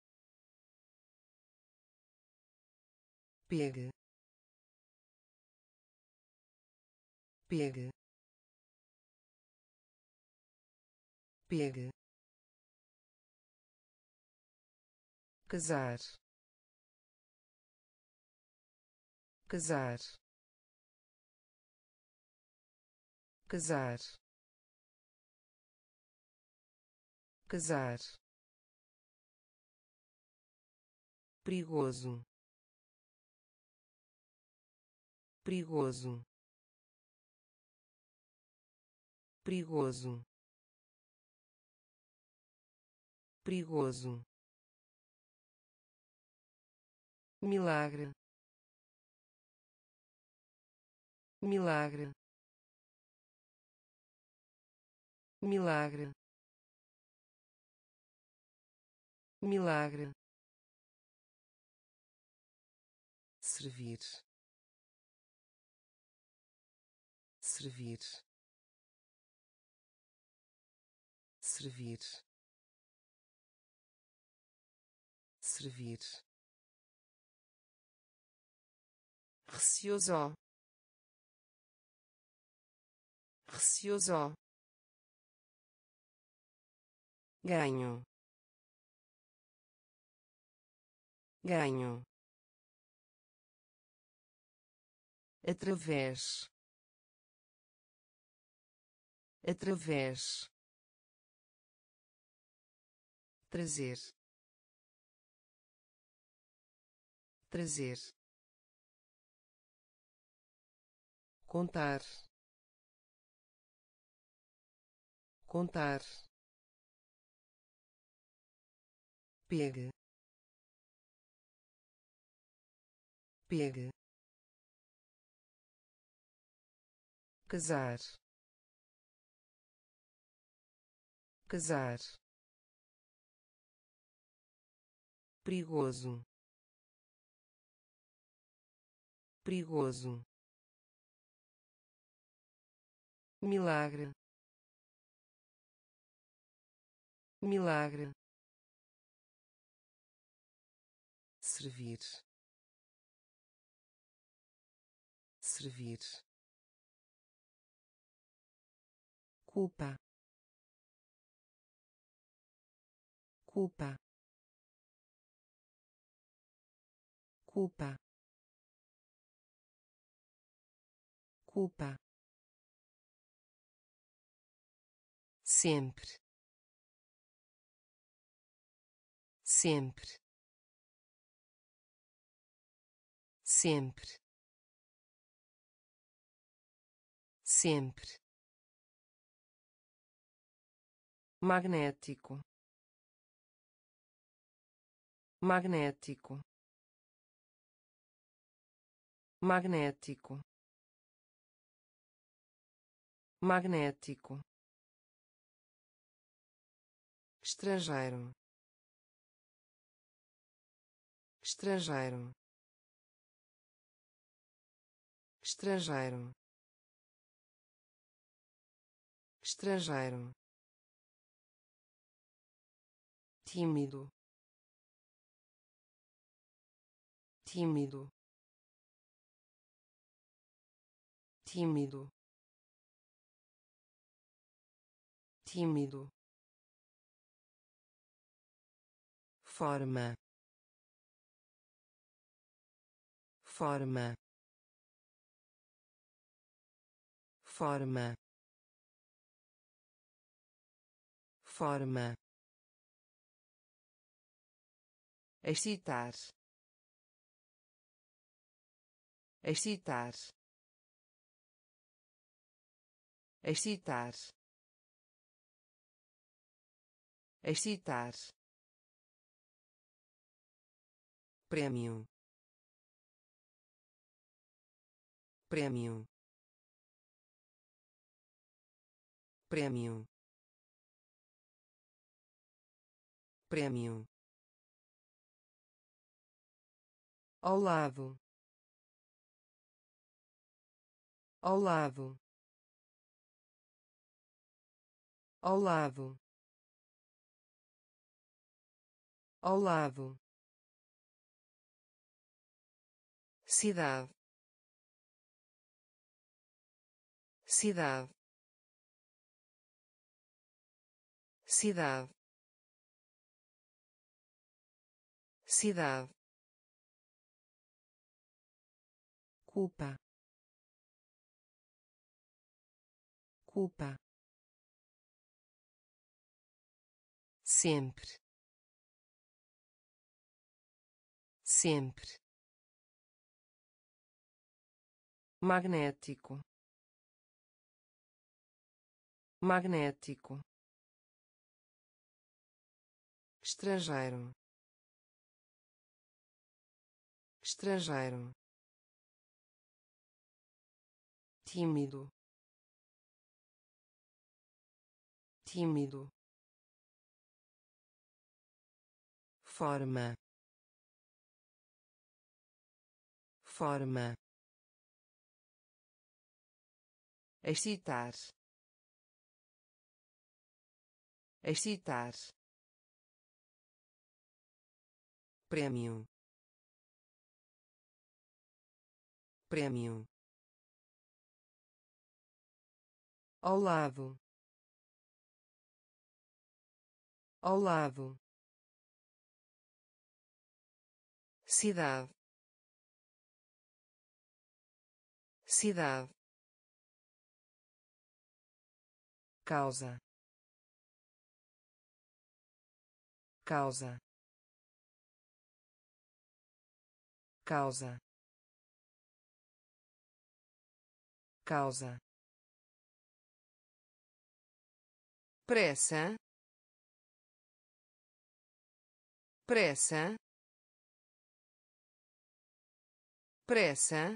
S1: pegue, pegue, pegue, casar, casar, casar, casar, perigoso, perigoso, perigoso, perigoso, milagre, milagre, milagre, milagre, servir, servir, servir, servir, receoso, receoso, ganho, ganho, através, através, trazer, trazer, contar, contar, pegue, pegue, casar, casar, perigoso, perigoso, milagre, milagre, servir, servir, culpa, culpa, culpa, culpa, sempre, sempre, sempre, sempre, magnético, magnético, magnético, magnético, estrangeiro, estrangeiro, estrangeiro, estrangeiro, tímido, tímido, tímido, tímido, forma, forma, forma, forma, excitar, excitar, excitar, excitar, prêmio, prêmio, prêmio, prêmio, ao lado, ao lado, ao lado, ao lado, cidade, cidade, cidade, cidade, culpa, culpa, sempre, sempre, magnético, magnético, estrangeiro, estrangeiro, tímido, tímido, forma, forma, excitar, excitar, prêmio, prêmio, ao lado, ao lado, cidade, cidade, causa, causa, causa, causa, pressa, pressa, pressa,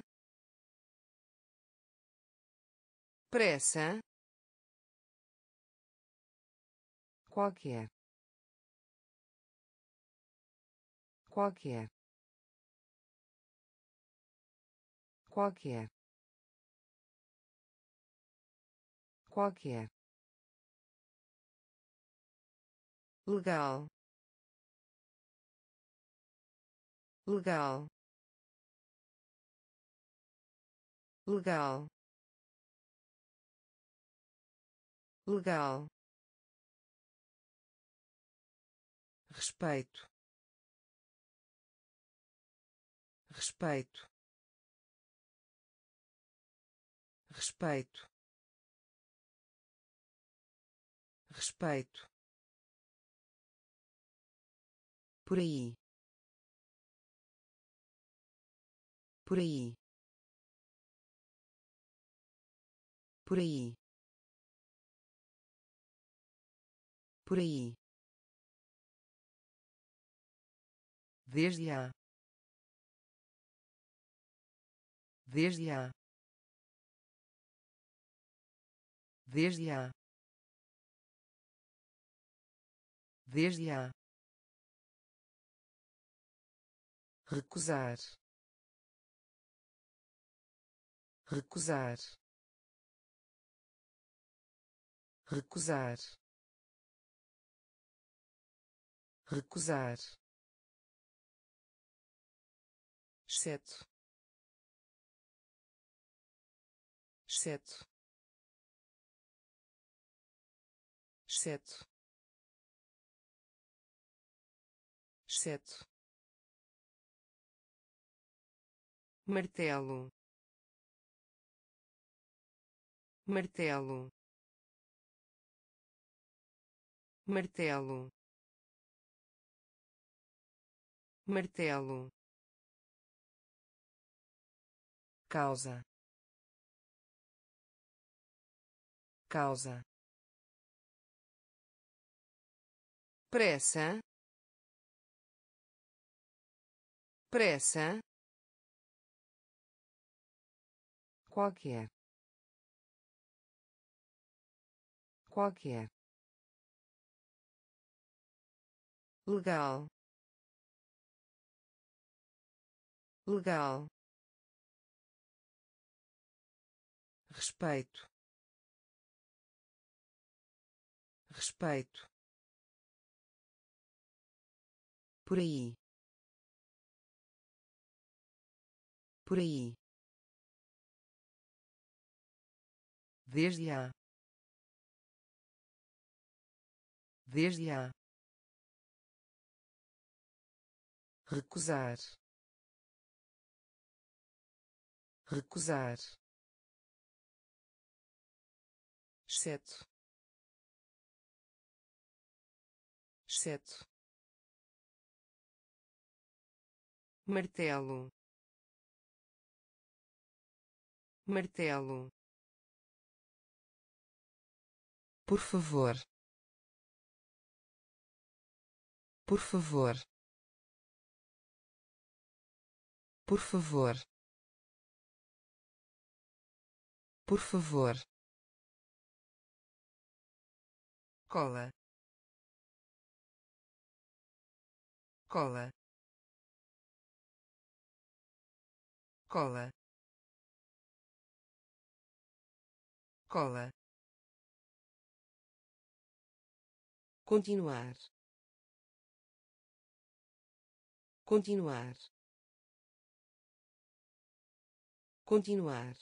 S1: pressa, qualquer, qualquer, qualquer, qualquer, legal, legal, legal, legal, respeito, respeito, respeito, respeito, por aí, por aí, por aí, por aí, desde a, desde a, desde a, desde a, recusar, recusar, recusar, recusar, exceto, exceto, exceto, exceto, martelo, martelo, martelo, martelo, causa, causa, pressa, pressa, qualquer, qualquer, legal, legal, respeito, respeito, por aí, por aí, desde a, desde a, recusar, recusar, exceto, exceto, martelo, martelo, por favor, por favor, por favor, por favor, cola, cola, cola, cola, continuar, continuar, continuar,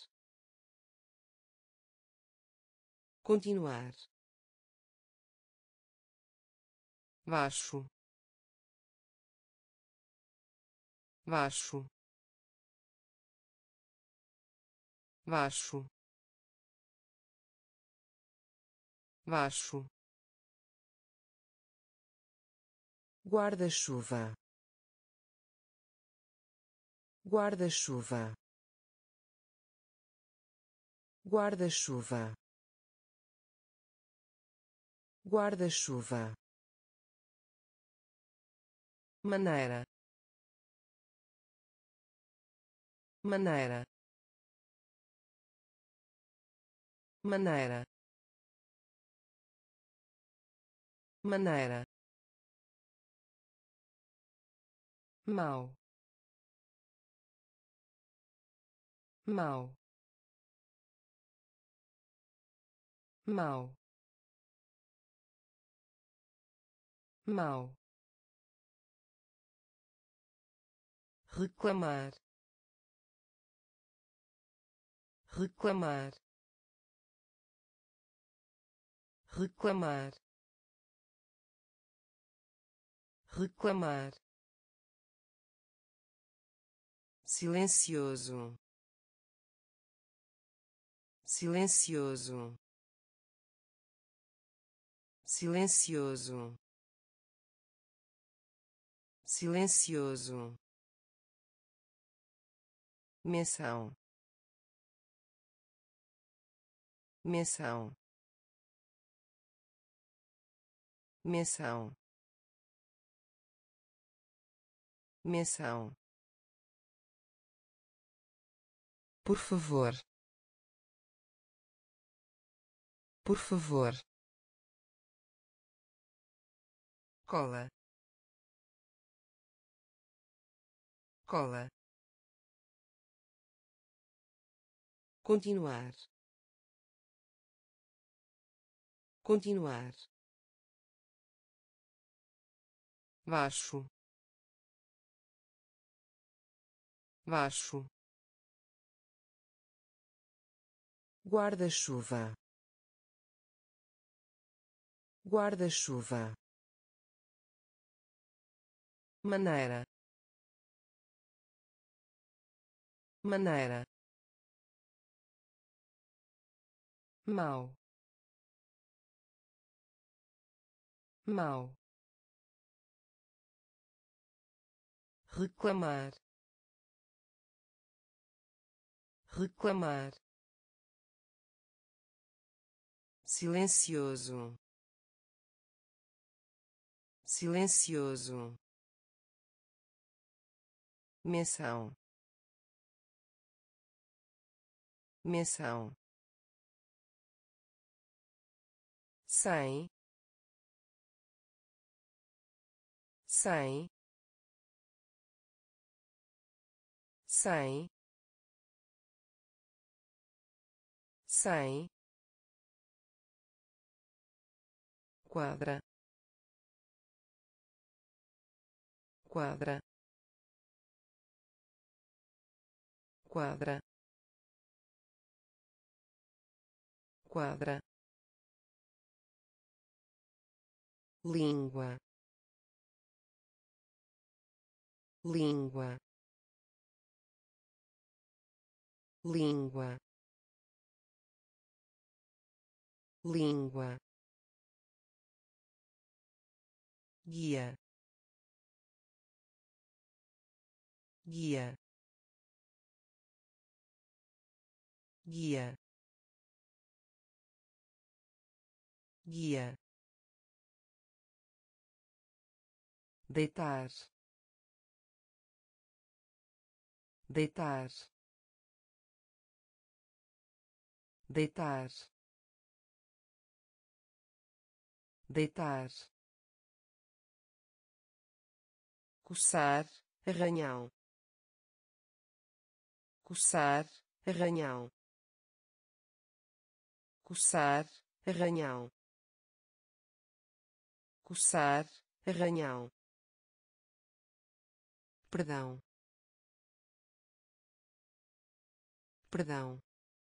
S1: continuar, baixo, baixo, baixo, baixo, guarda-chuva, guarda-chuva, guarda-chuva, guarda-chuva, maneira, maneira, maneira, maneira, mau, mau, mau, mau, reclamar, reclamar, reclamar, reclamar, silencioso, silencioso, silencioso, silencioso, menção, menção, menção, menção, por favor, por favor, cola, cola, continuar, continuar, baixo, baixo, guarda-chuva, guarda-chuva, maneira, maneira, mau, mau, reclamar, reclamar, silencioso, silencioso, menção, menção, cem, cem, cem, cem, quadra, quadra, quadra, quadra, língua, língua, língua, língua, guia, guia, guia, guia, deitar, deitar, deitar, deitar, coçar, arranhão, coçar, arranhão, coçar, arranhão, coçar, arranhão, perdão, perdão,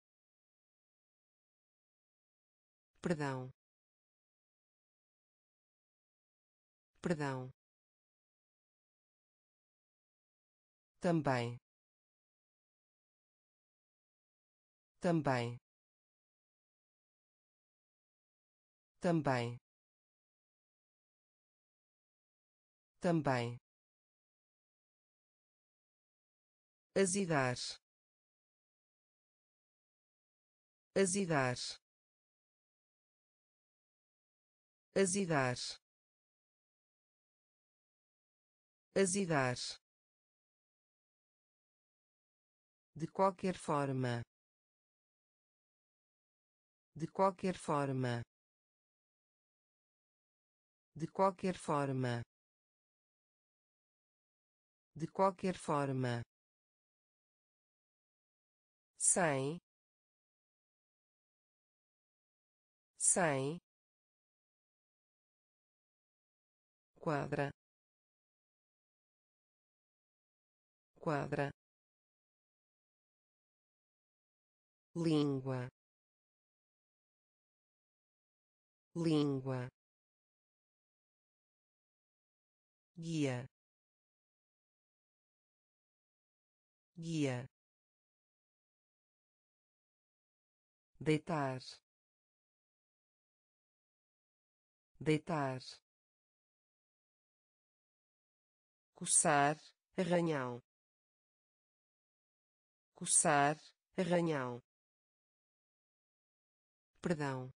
S1: perdão, perdão, também, também, também, também, azedar, azedar, azedar, azedar, de qualquer forma, de qualquer forma, de qualquer forma, de qualquer forma, cem, cem, quadra, quadra, língua, língua, guia, guia, deitar, deitar, coçar, arranhão, coçar, arranhão, perdão,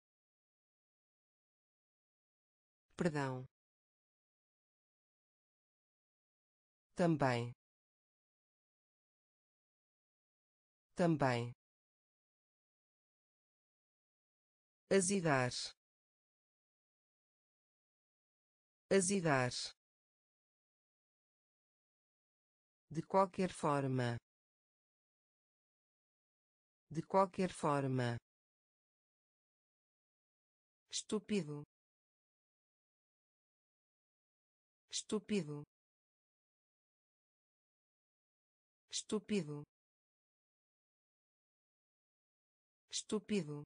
S1: perdão, também, também, azedar, azedar, de qualquer forma, de qualquer forma, estúpido, estúpido, estúpido, estúpido,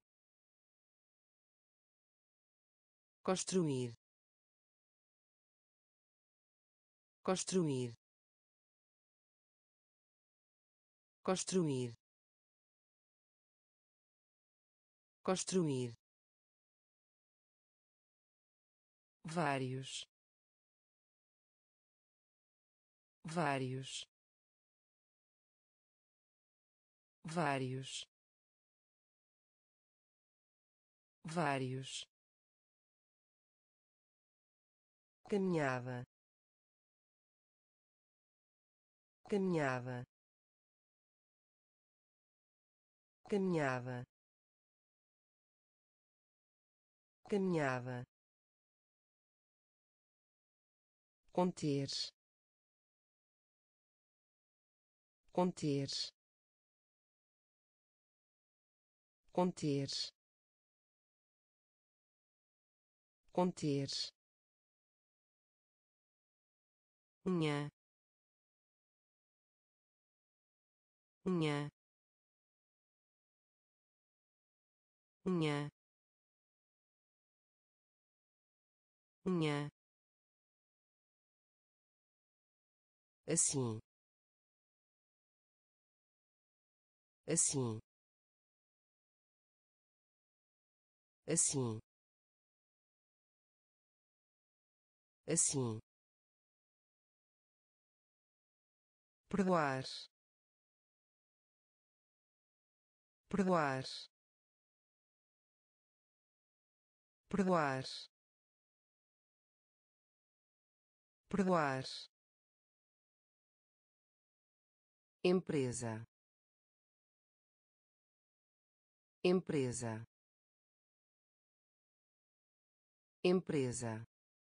S1: construir, construir, construir, construir, vários, vários, vários, vários, caminhada, caminhada, caminhada, caminhada, conter, conter, conter, conter, unha, unha, unha, unha, assim, assim, assim, assim, perdoar, perdoar, perdoar, perdoar, empresa, empresa, empresa,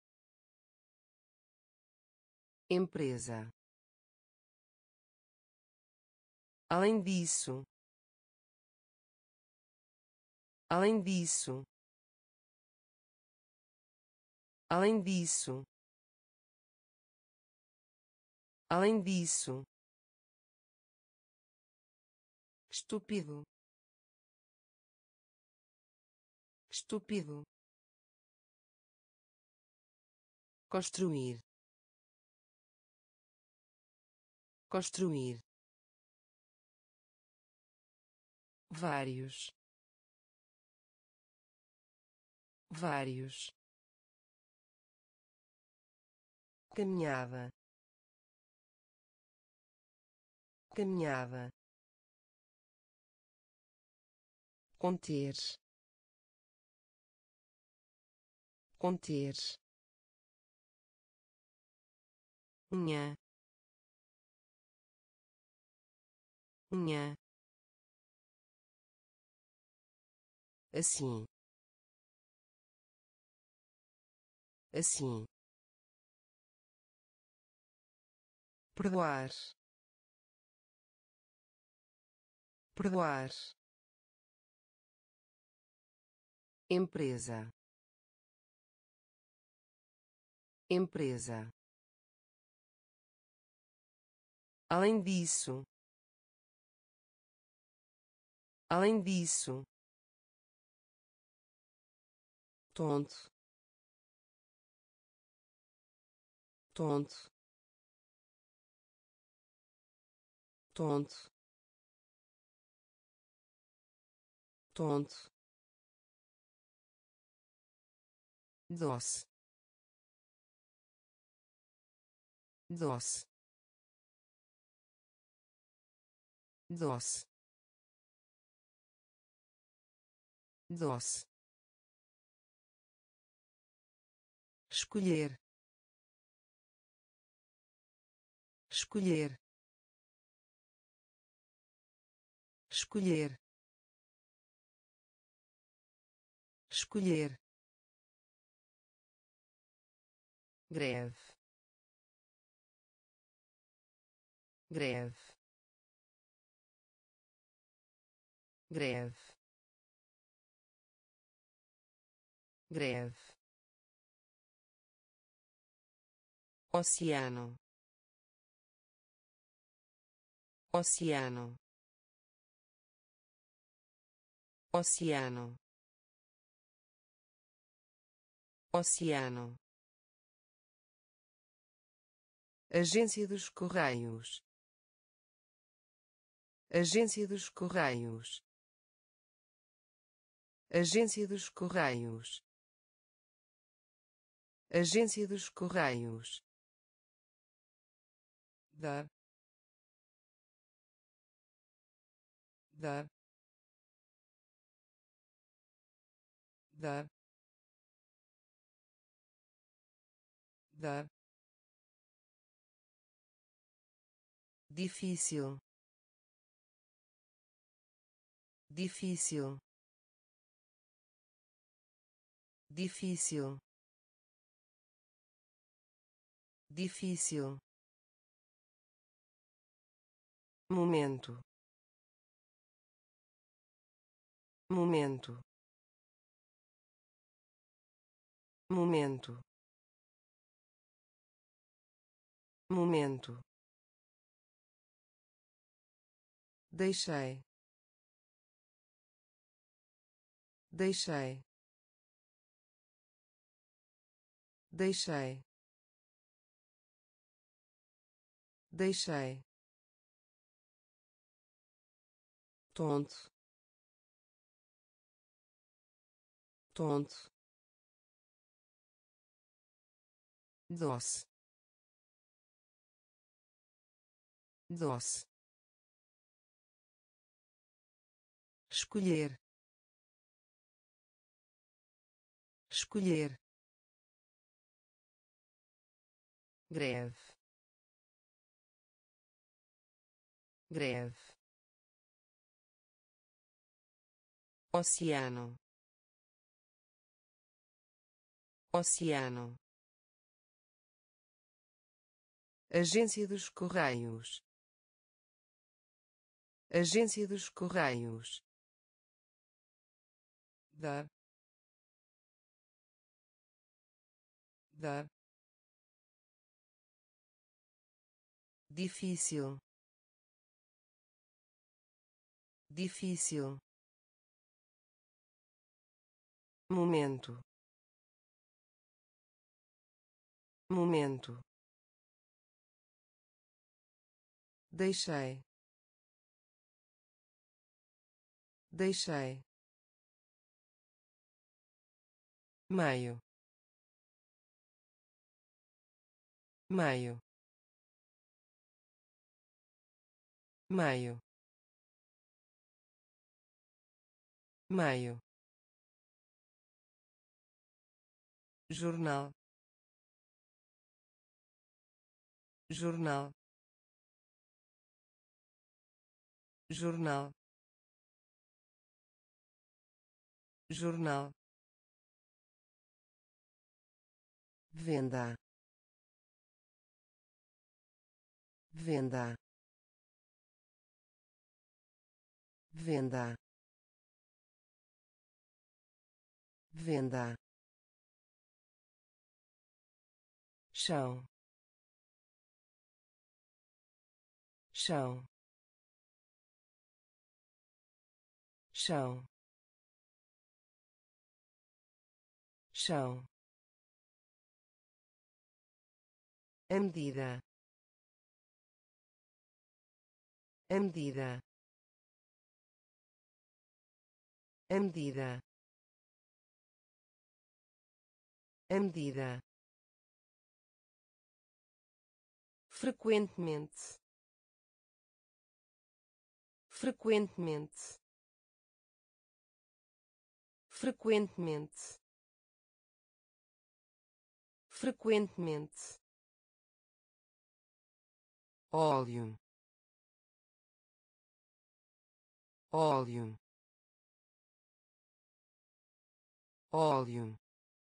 S1: empresa. Além disso, além disso, além disso, além disso, estúpido, estúpido, construir, construir, vários, vários, caminhada, caminhada, conter, conter, unha, unha, assim, assim, perdoar, perdoar, empresa, empresa. Além disso, além disso, tonto, tonto, tonto, tonto, doce, doce, doce, doce, escolher, escolher, escolher, escolher, greve, greve, greve, greve, oceano, oceano, oceano, oceano, agência dos Correios, agência dos Correios, agência dos Correios, agência dos Correios, dar, dar, dar, dar, difícil, difícil, difícil, difícil, momento, momento, momento, momento, deixei, deixei, deixei, deixei, tonto, tonto, doce, doce, escolher, escolher, greve, greve, oceano, oceano, agência dos Correios, agência dos Correios, dar, dar, difícil, difícil, momento, momento, deixei, deixei, maio, maio, maio, maio, jornal, jornal, jornal, jornal, venda, venda, venda, venda, chão, chão, chão, chão, a medida, a medida, a medida, a medida, frequentemente, frequentemente, frequentemente, frequentemente, óleo, óleo, óleo,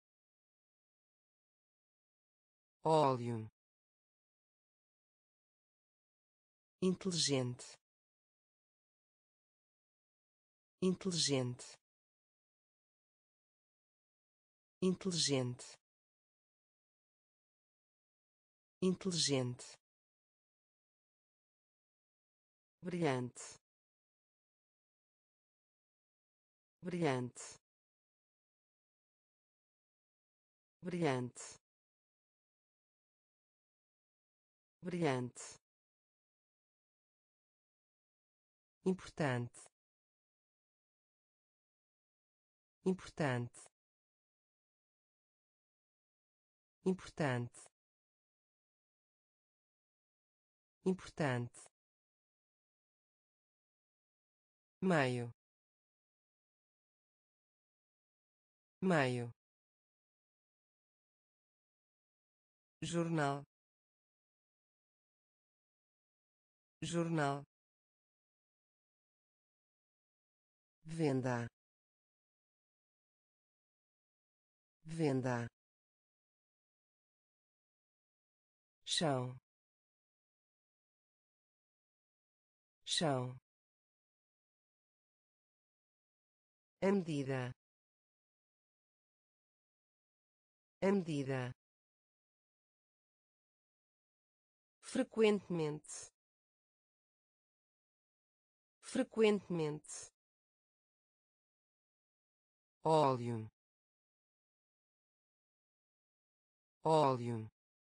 S1: óleo, inteligente, inteligente,
S2: inteligente, inteligente, brilhante, brilhante, brilhante, brilhante, importante, importante, importante, importante, meio, meio, jornal, jornal, venda, venda, chão, chão, a medida, a medida, frequentemente, frequentemente,
S1: óleo, óleo,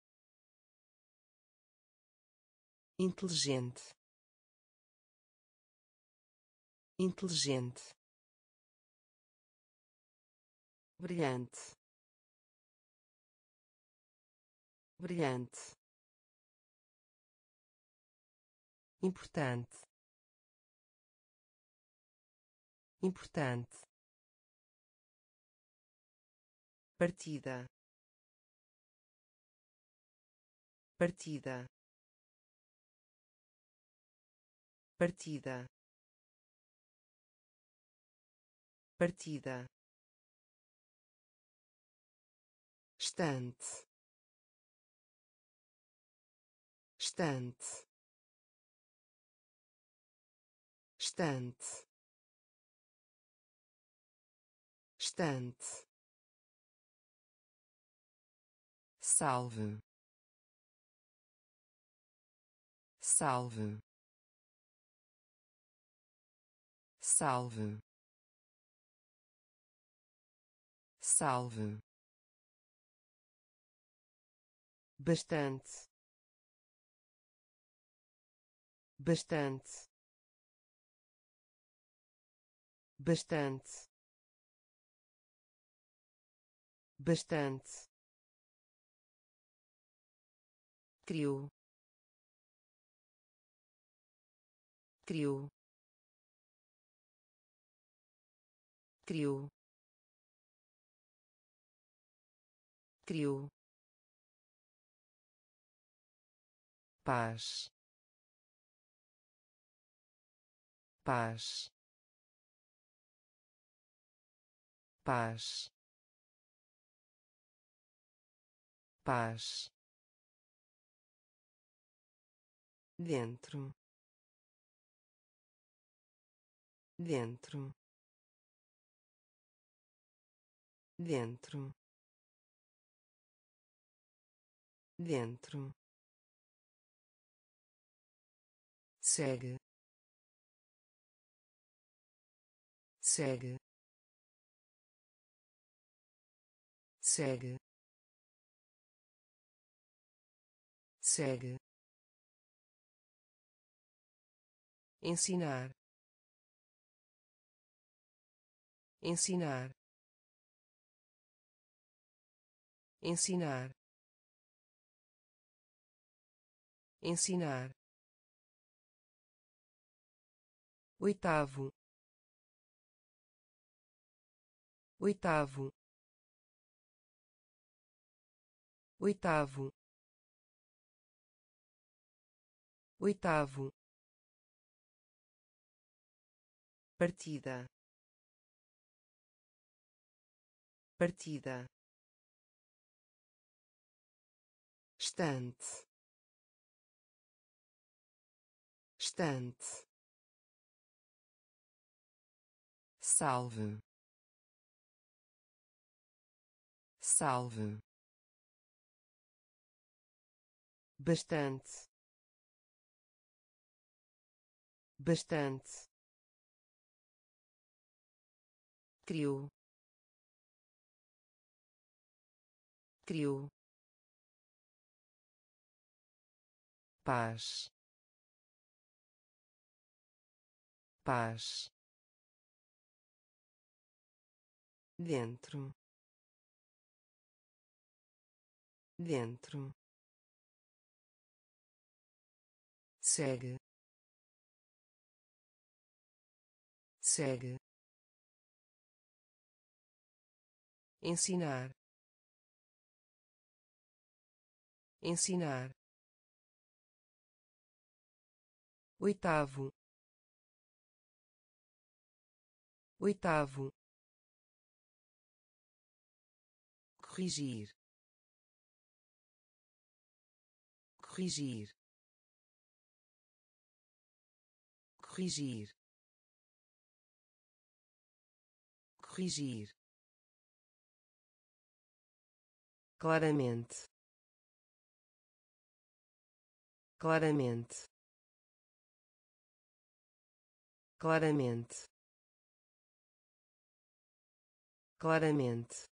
S2: inteligente, inteligente,
S1: brilhante, brilhante,
S2: importante, importante, partida, partida, partida, partida, estante, estante, estante, estante, salve, salve, salve, salve, bastante, bastante, bastante, bastante, criou, criou, criou, criou, paz, paz, paz, paz, dentro, dentro, dentro, dentro, segue, segue, segue, segue, ensinar, ensinar, ensinar, ensinar, oitavo, oitavo, oitavo, oitavo, partida, partida, estante, estante, salve,
S1: salve,
S2: bastante, bastante, criou, criou, paz, paz, dentro, dentro, segue, segue, ensinar, ensinar, oitavo, oitavo, corrigir, corrigir, corrigir, corrigir, claramente, claramente, claramente, claramente,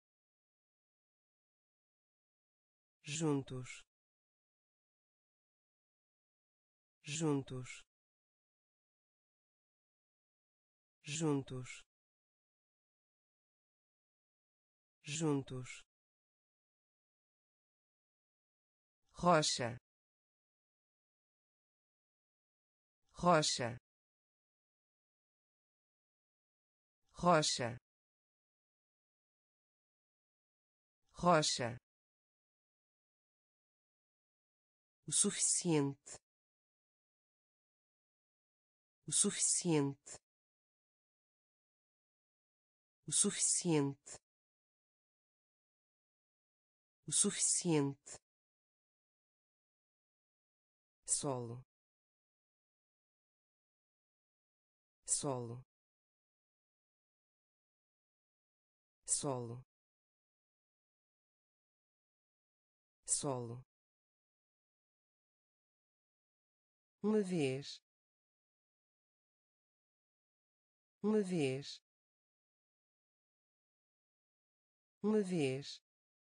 S2: juntos, juntos, juntos, juntos, rocha, rocha, rocha, rocha, o suficiente, o suficiente, o suficiente, o suficiente, solo, solo, solo, solo, uma vez, uma vez, uma vez,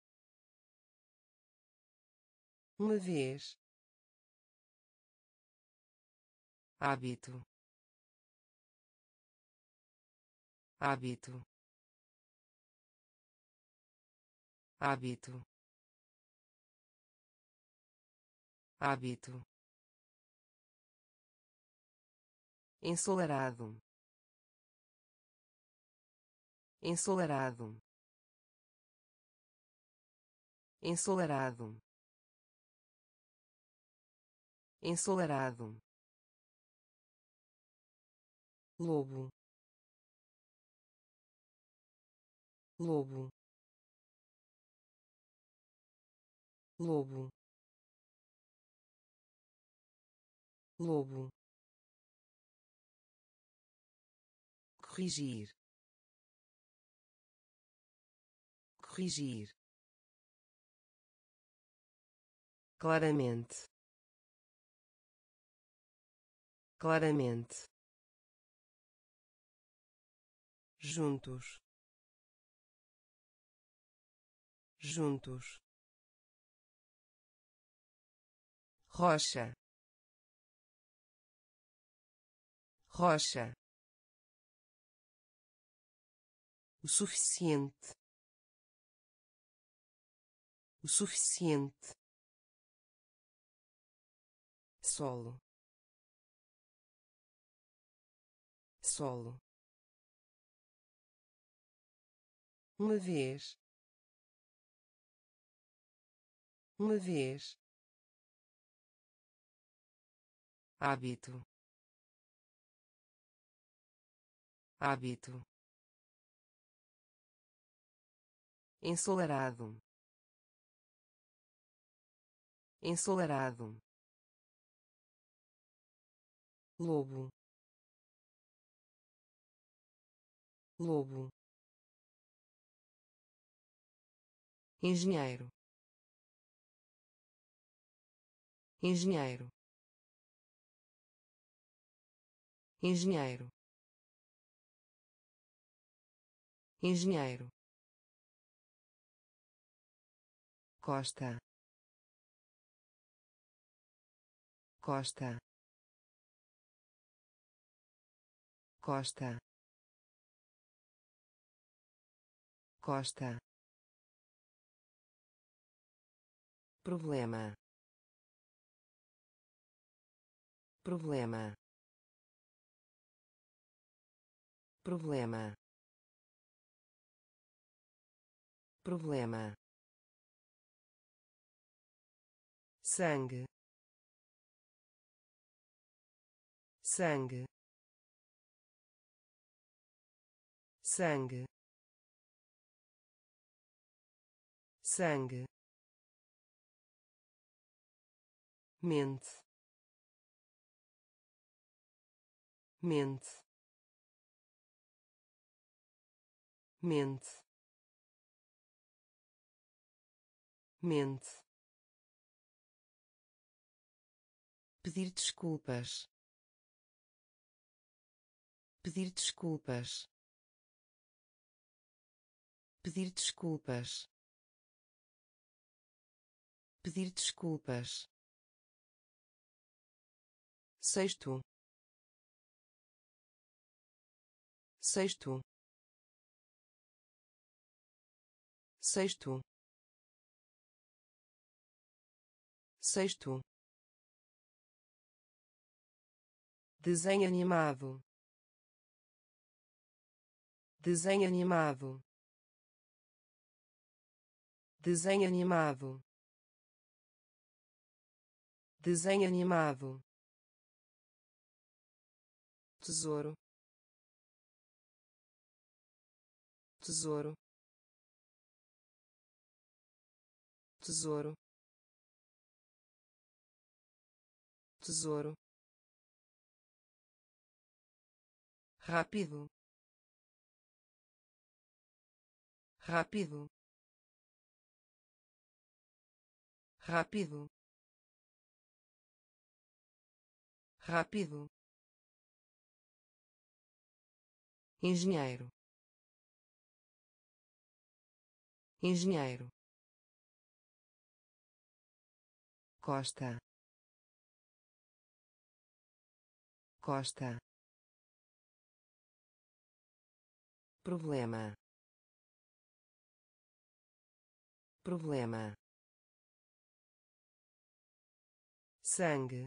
S2: uma vez, hábito, hábito, hábito, hábito, ensolarado, ensolarado, ensolarado, ensolarado, lobo, lobo, lobo, lobo, corrigir, corrigir, claramente, claramente, juntos, juntos, rocha, rocha, o suficiente, o suficiente, solo, solo, uma vez, uma vez, hábito, hábito, ensolarado, ensolarado, lobo, lobo, engenheiro, engenheiro, engenheiro, engenheiro, Costa, Costa, Costa, Costa, problema, problema, problema, problema, sangue, sangue, sangue, sangue, mente, mente, mente, mente, pedir desculpas, pedir desculpas, pedir desculpas, pedir desculpas, sexto, sexto, sexto, sexto, desenho animado, desenho animado, desenho animado, desenho animado, tesouro, tesouro, tesouro, tesouro, rápido, rápido, rápido, rápido, engenheiro, engenheiro, Costa, Costa, problema, problema, sangue,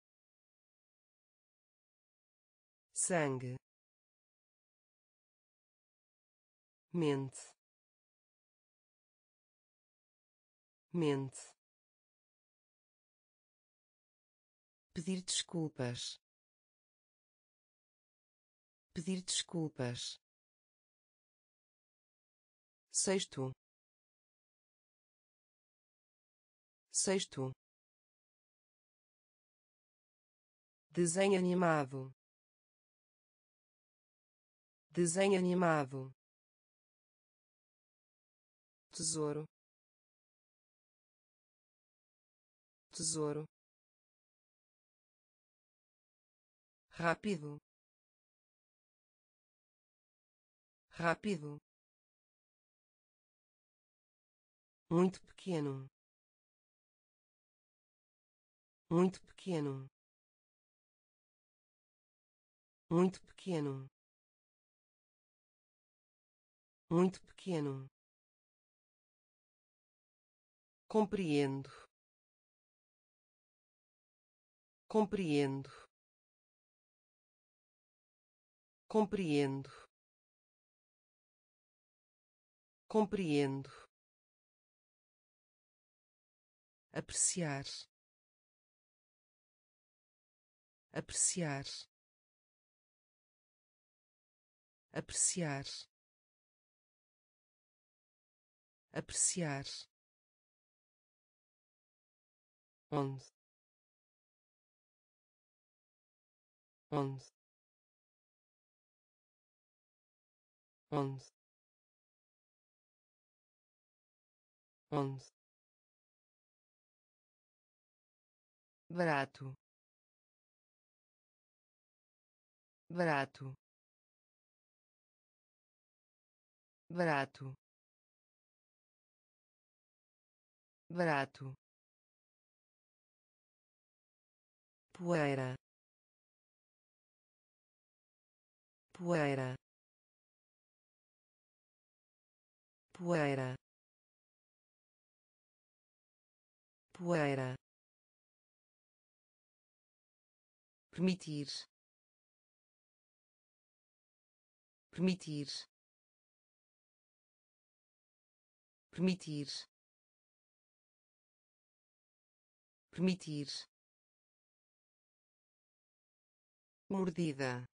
S2: sangue, mente, mente, pedir desculpas, pedir desculpas, sexto, sexto, desenho animado, desenho animado, tesouro, tesouro, rápido, rápido, muito pequeno, muito pequeno, muito pequeno, muito pequeno, compreendo, compreendo, compreendo, compreendo, apreciar, apreciar, apreciar, apreciar, onde, onde, onde, onde, barato, barato, barato, barato, poeira, poeira, poeira, poeira, permitir, permitir, permitir, permitir, mordida,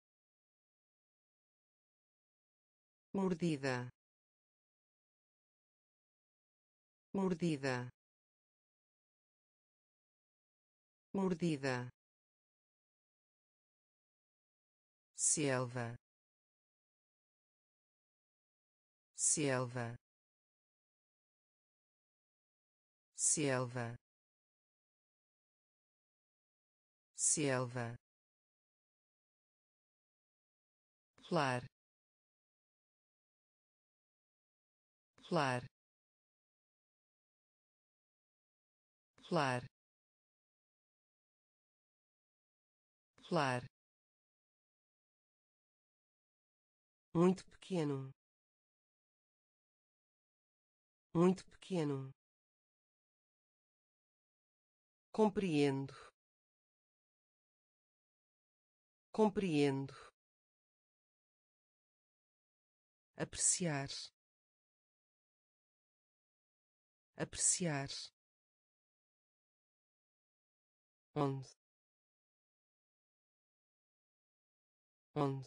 S2: mordida, mordida, mordida, selva, selva, selva, selva, pular, pular, pular, pular, muito pequeno, muito pequeno, compreendo, compreendo, apreciar, apreciar, onde, onde,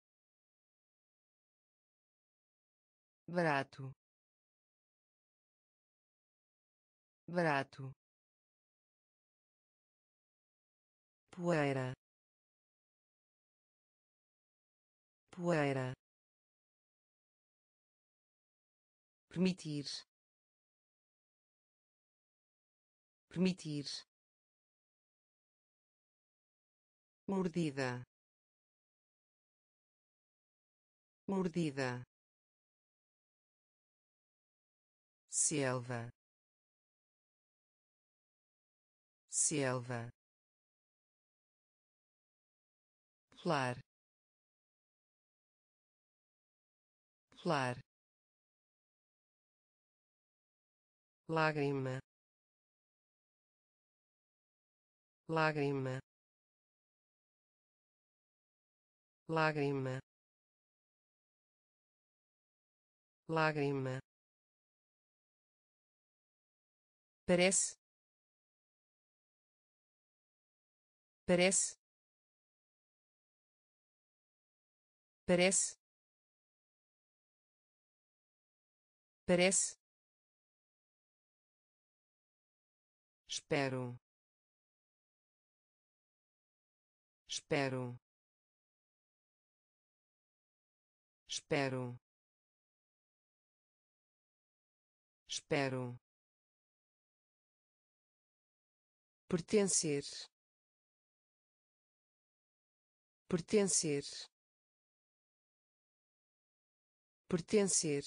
S2: barato, barato, poeira, poeira, permitir, permitir, mordida, mordida, selva, selva, pular, pular, lágrima, lágrima, lágrima, lágrima, parece, parece, parece, parece, espero, espero, espero, espero, pertencer, pertencer, pertencer,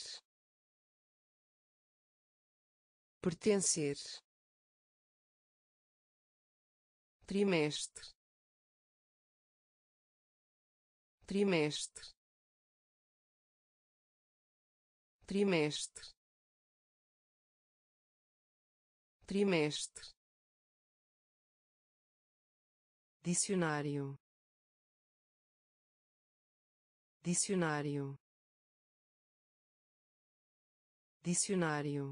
S2: pertencer, trimestre, trimestre, trimestre, trimestre, dicionário, dicionário, dicionário,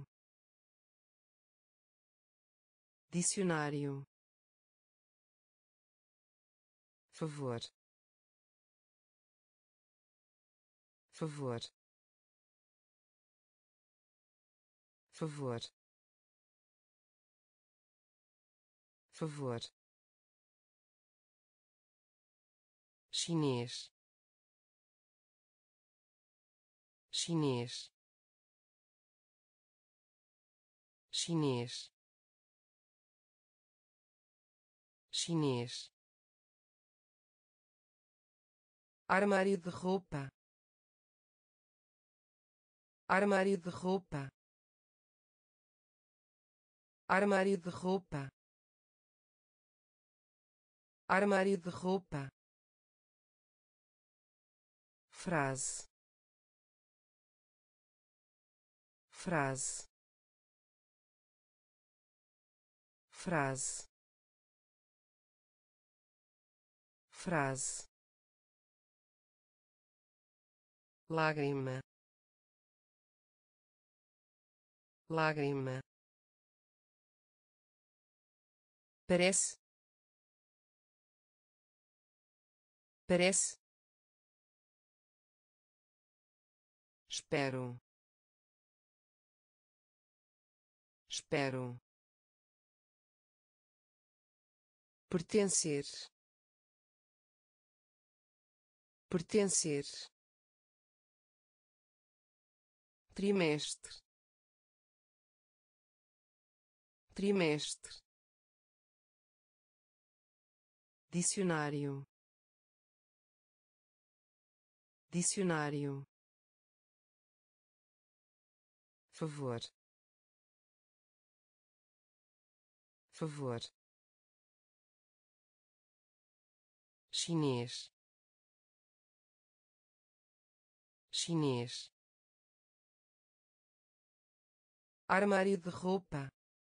S2: dicionário, favor, favor, favor, favor, chinês, chinês,
S1: chinês, chinês, armário de roupa, armário de roupa, armário de roupa, armário de roupa, frase, frase, frase, frase, lágrima, lágrima, parece, parece, espero, espero, pertencer, pertencer, trimestre, trimestre, dicionário, dicionário, favor, favor, chinês, chinês, armário de roupa,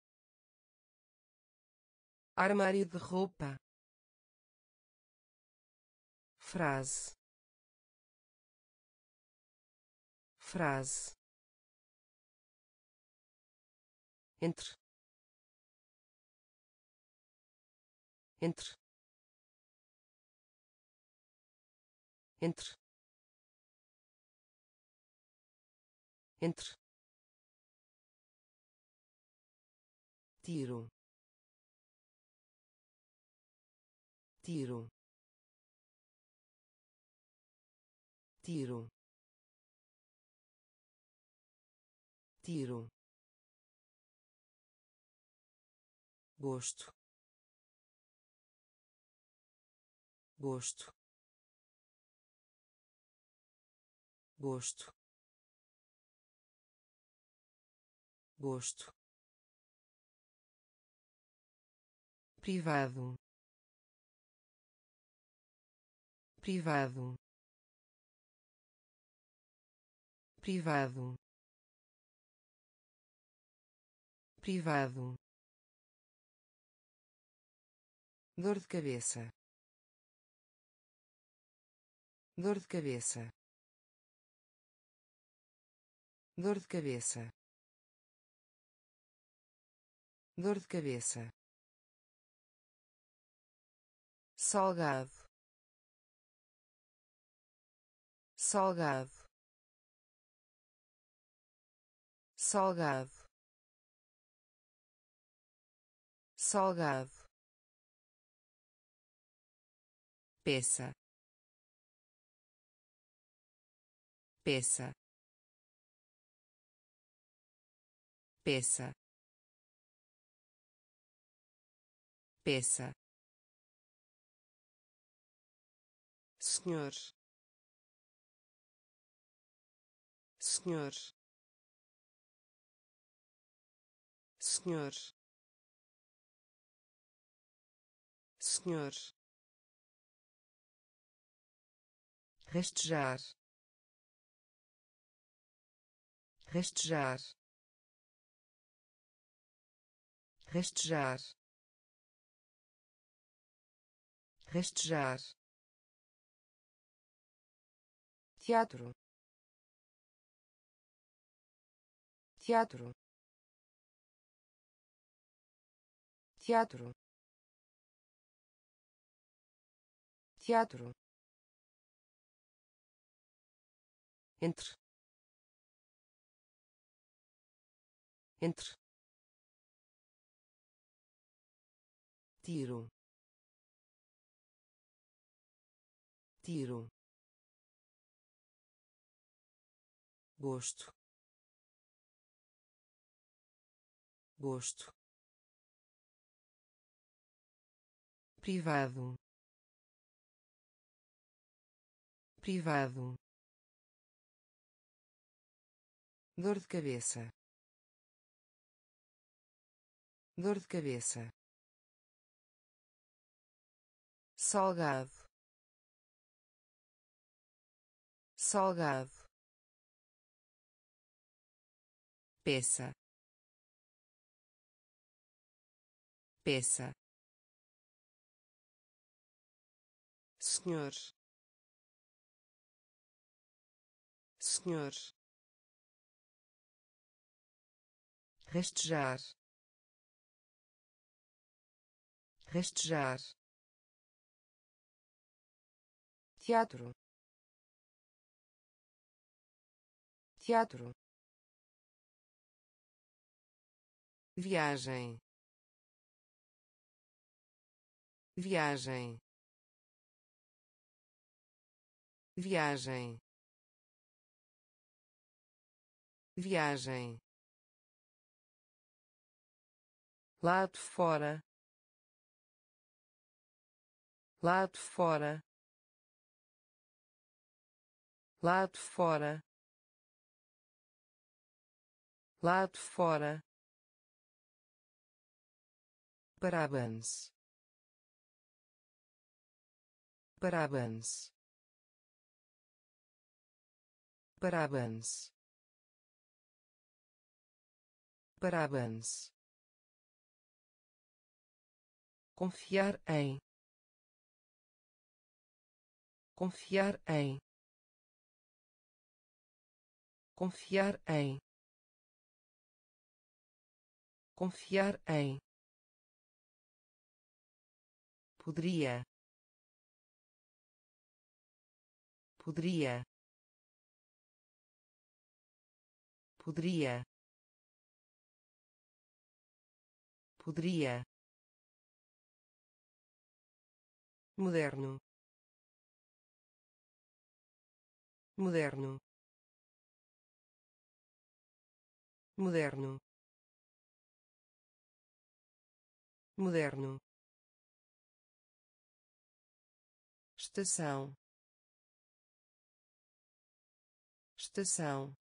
S1: armário de roupa, frase, frase, entre, entre, entre, entre, tiro, tiro, tiro, tiro, gosto, gosto, gosto, gosto, privado, privado, privado, privado, dor de cabeça, dor de cabeça, dor de cabeça, dor de cabeça, salgado, salgado, salgado, salgado, peça, peça, peça, peça, senhor, senhor, senhor, senhor, rastejar, rastejar, rastejar, rastejar, teatro, teatro, teatro, teatro, entre, entre, tiro, tiro, gosto, gosto, privado, privado, dor de cabeça, dor de cabeça, salgado, salgado, peça, peça, senhor, senhor, rastejar, rastejar, teatro, teatro, viagem, viagem, viagem, viagem, lado fora, lado fora, lado fora, lado fora, parabéns, parabéns, parabéns, parabéns, confiar em, confiar em, confiar em, confiar em, poderia, poderia, poderia, poderia, moderno, moderno, moderno, moderno, estação, estação,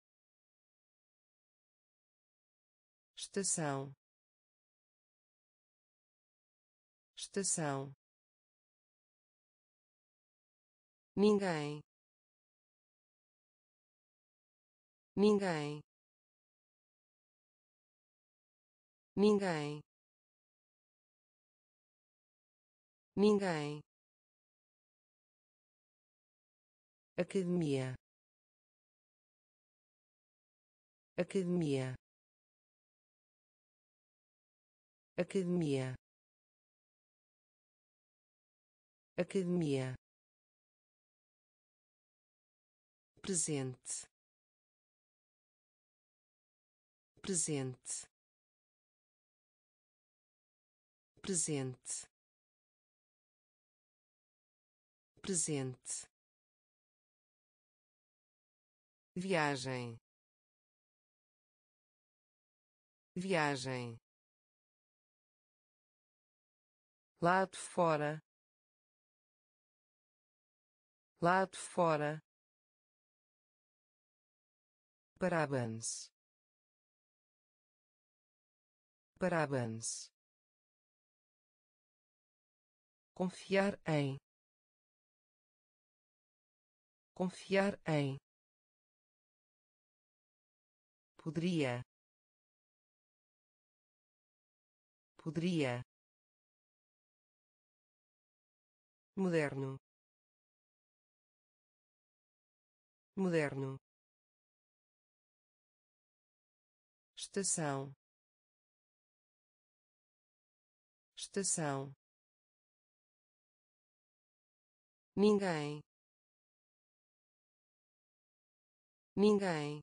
S1: estação, estação, ninguém, ninguém, ninguém, ninguém, academia, academia, academia, academia, presente, presente, presente, presente, viagem, viagem, lado fora, lado fora, parabéns, parabéns, confiar em, confiar em, poderia, poderia, moderno, moderno, estação, estação, ninguém, ninguém,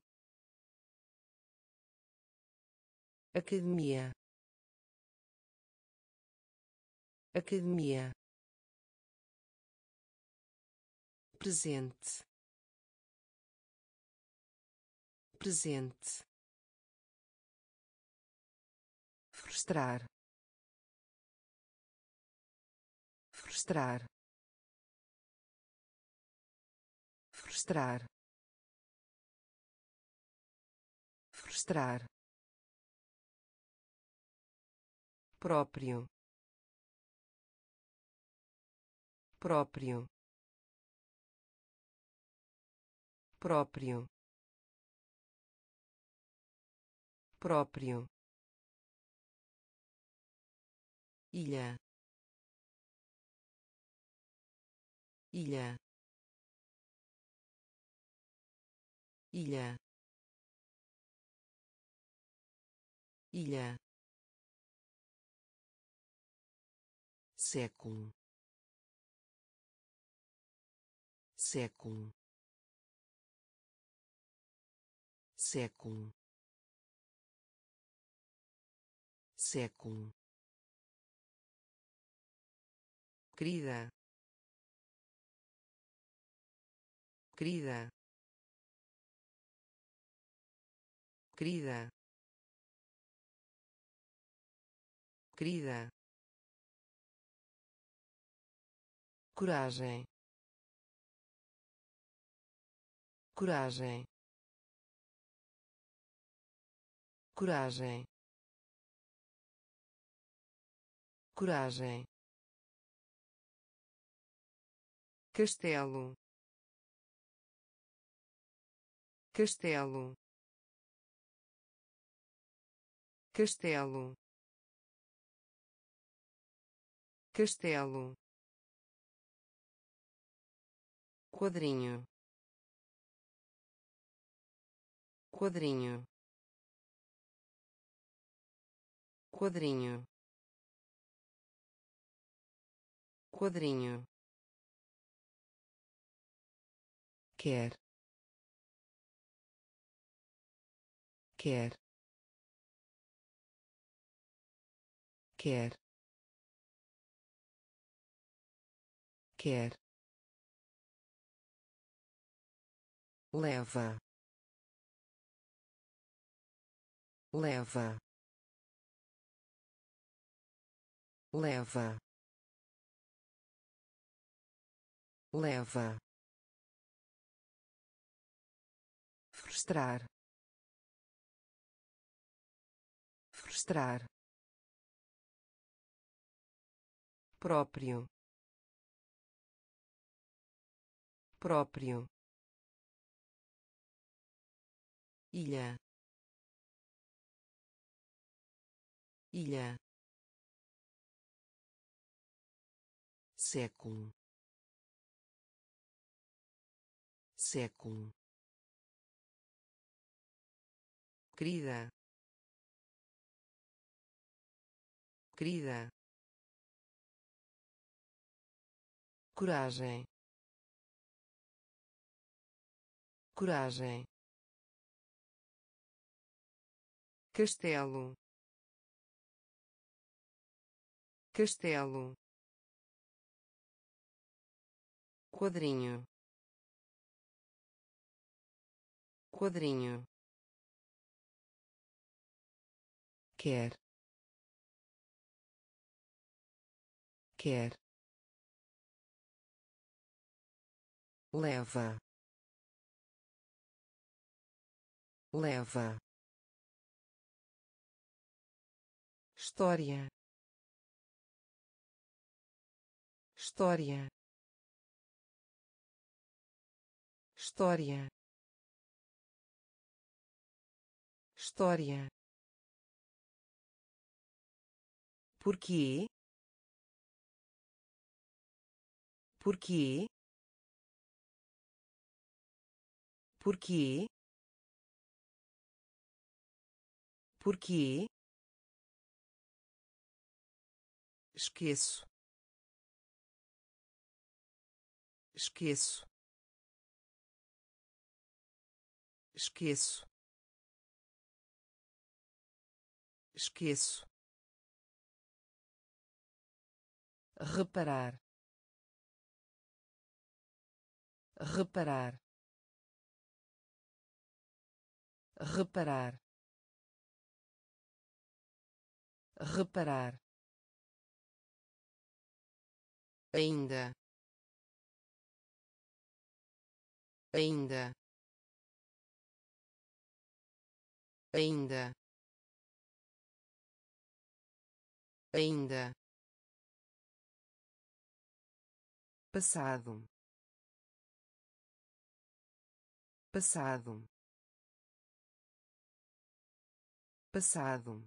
S1: academia, academia, presente, presente, frustrar, frustrar, frustrar, frustrar, próprio, próprio, próprio, próprio, ilha, ilha, ilha, ilha, século, século, século, século, querida, querida, querida, querida, coragem, coragem, coragem, coragem, castelo, castelo, castelo, castelo, quadrinho, quadrinho, quadrinho, quadrinho, quer, quer, quer, quer, leva, leva, leva, leva, frustrar, frustrar, próprio, próprio, ilha, ilha, século, século, querida, querida, coragem, coragem, castelo, castelo, quadrinho, quadrinho, quer, quer, leva, leva, história, história, história, história, porquê, porquê, porquê, porquê, esqueço, esqueço, esqueço, esqueço, reparar, reparar, reparar, reparar,
S2: ainda, ainda, ainda, ainda,
S1: passado, passado, passado,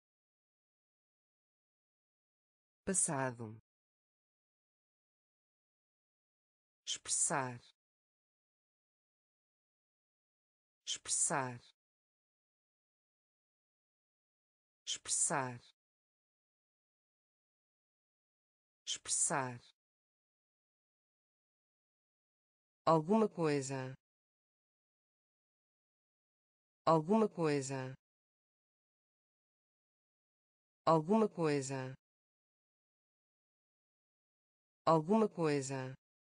S1: passado, expressar, expressar, expressar, expressar, alguma coisa, alguma coisa, alguma coisa, alguma coisa,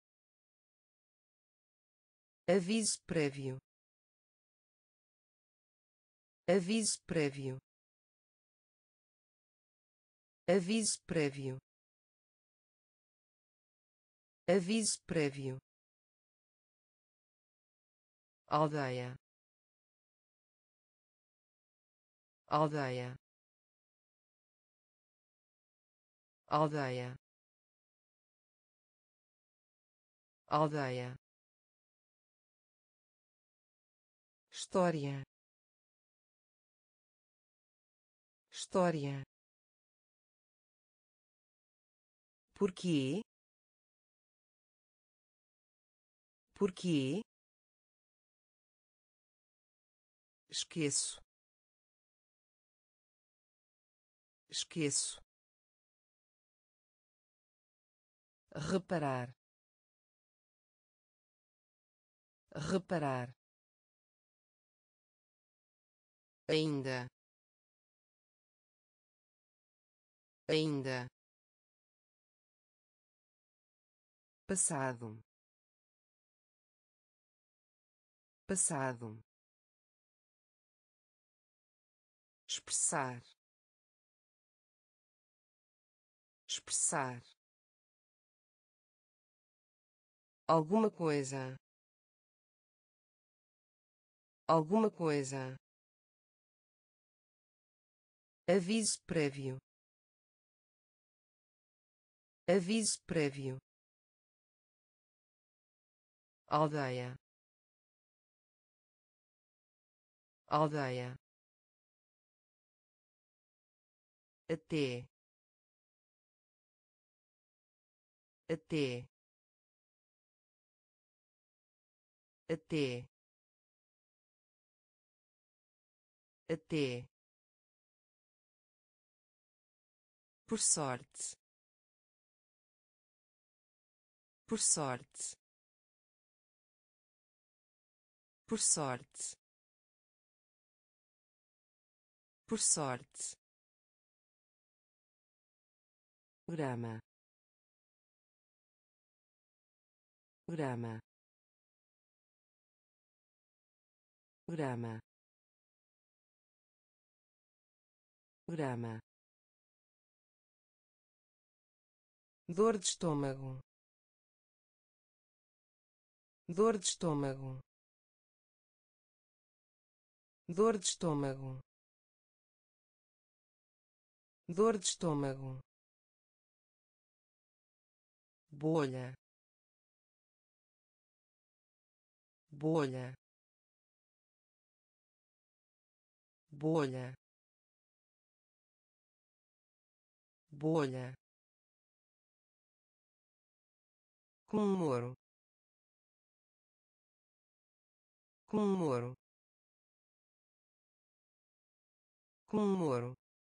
S1: aviso prévio, aviso prévio, aviso prévio, aviso prévio, aldeia, aldeia, aldeia, aldeia, história, história, porquê, porquê, esqueço, esqueço, reparar, reparar,
S2: ainda, ainda,
S1: passado, passado, expressar, expressar, alguma coisa, alguma coisa, aviso prévio, aviso prévio, aldeia, aldeia, até, até, até, até, por sorte, por sorte, por sorte, por sorte, grama, grama, grama, grama, dor de estômago, dor de estômago, dor de estômago, dor de estômago, bolha, bolha, bolha, bolha, comemoro, comemoro, comemoro,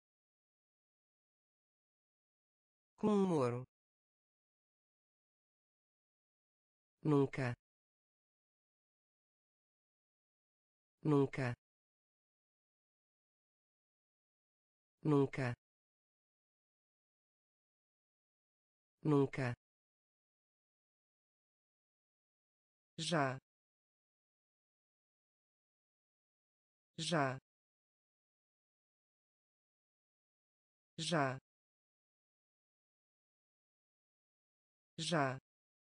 S1: comemoro, nunca, nunca, nunca, nunca, já, já, já, já,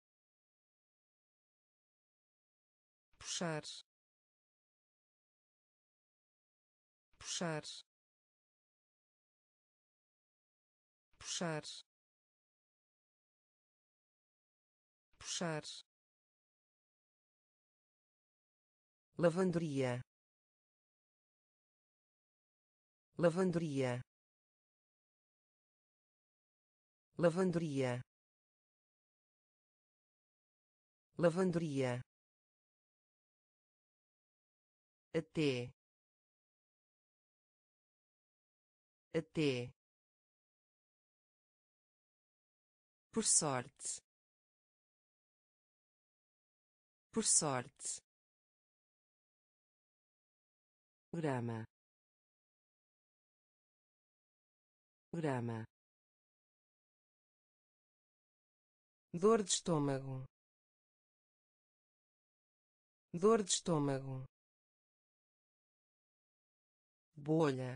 S1: puxar, puxar, puxar, puxar, lavanderia, lavanderia, lavanderia, lavanderia, até, até, por sorte, por sorte, grama, grama, dor de estômago, dor de estômago, bolha,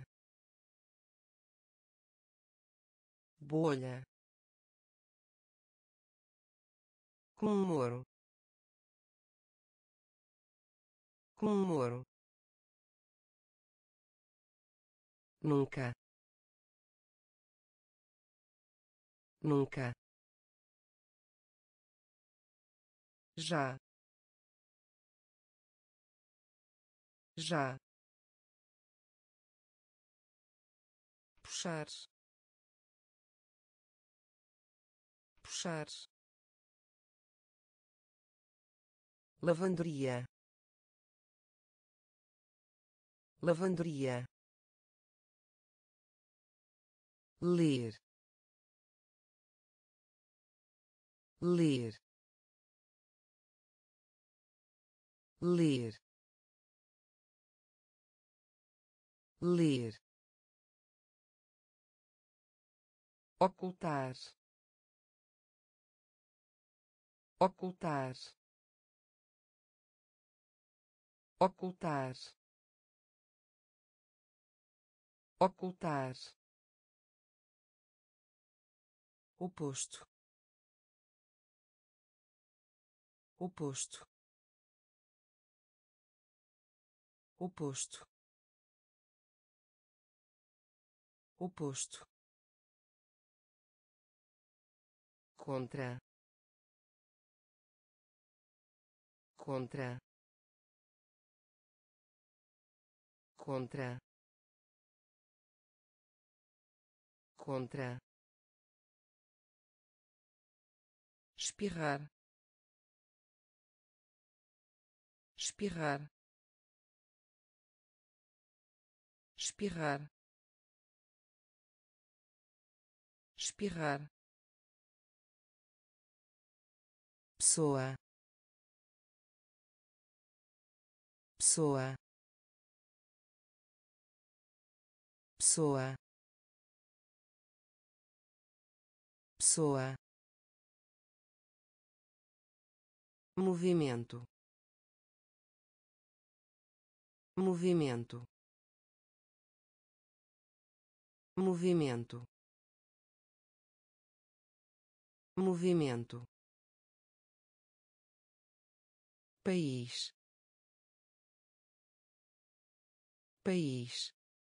S1: bolha, comemoro, comemoro, nunca, nunca, já, já, puxar, puxar, lavanderia, lavanderia, ler, ler, ler, ler, ocultar, ocultar, ocultar, ocultar, oposto, oposto, oposto, oposto, contra, contra, contra, contra, espirrar, espirrar, espirrar, espirrar, pessoa, pessoa, pessoa, pessoa, movimento, movimento, movimento, movimento, país, país,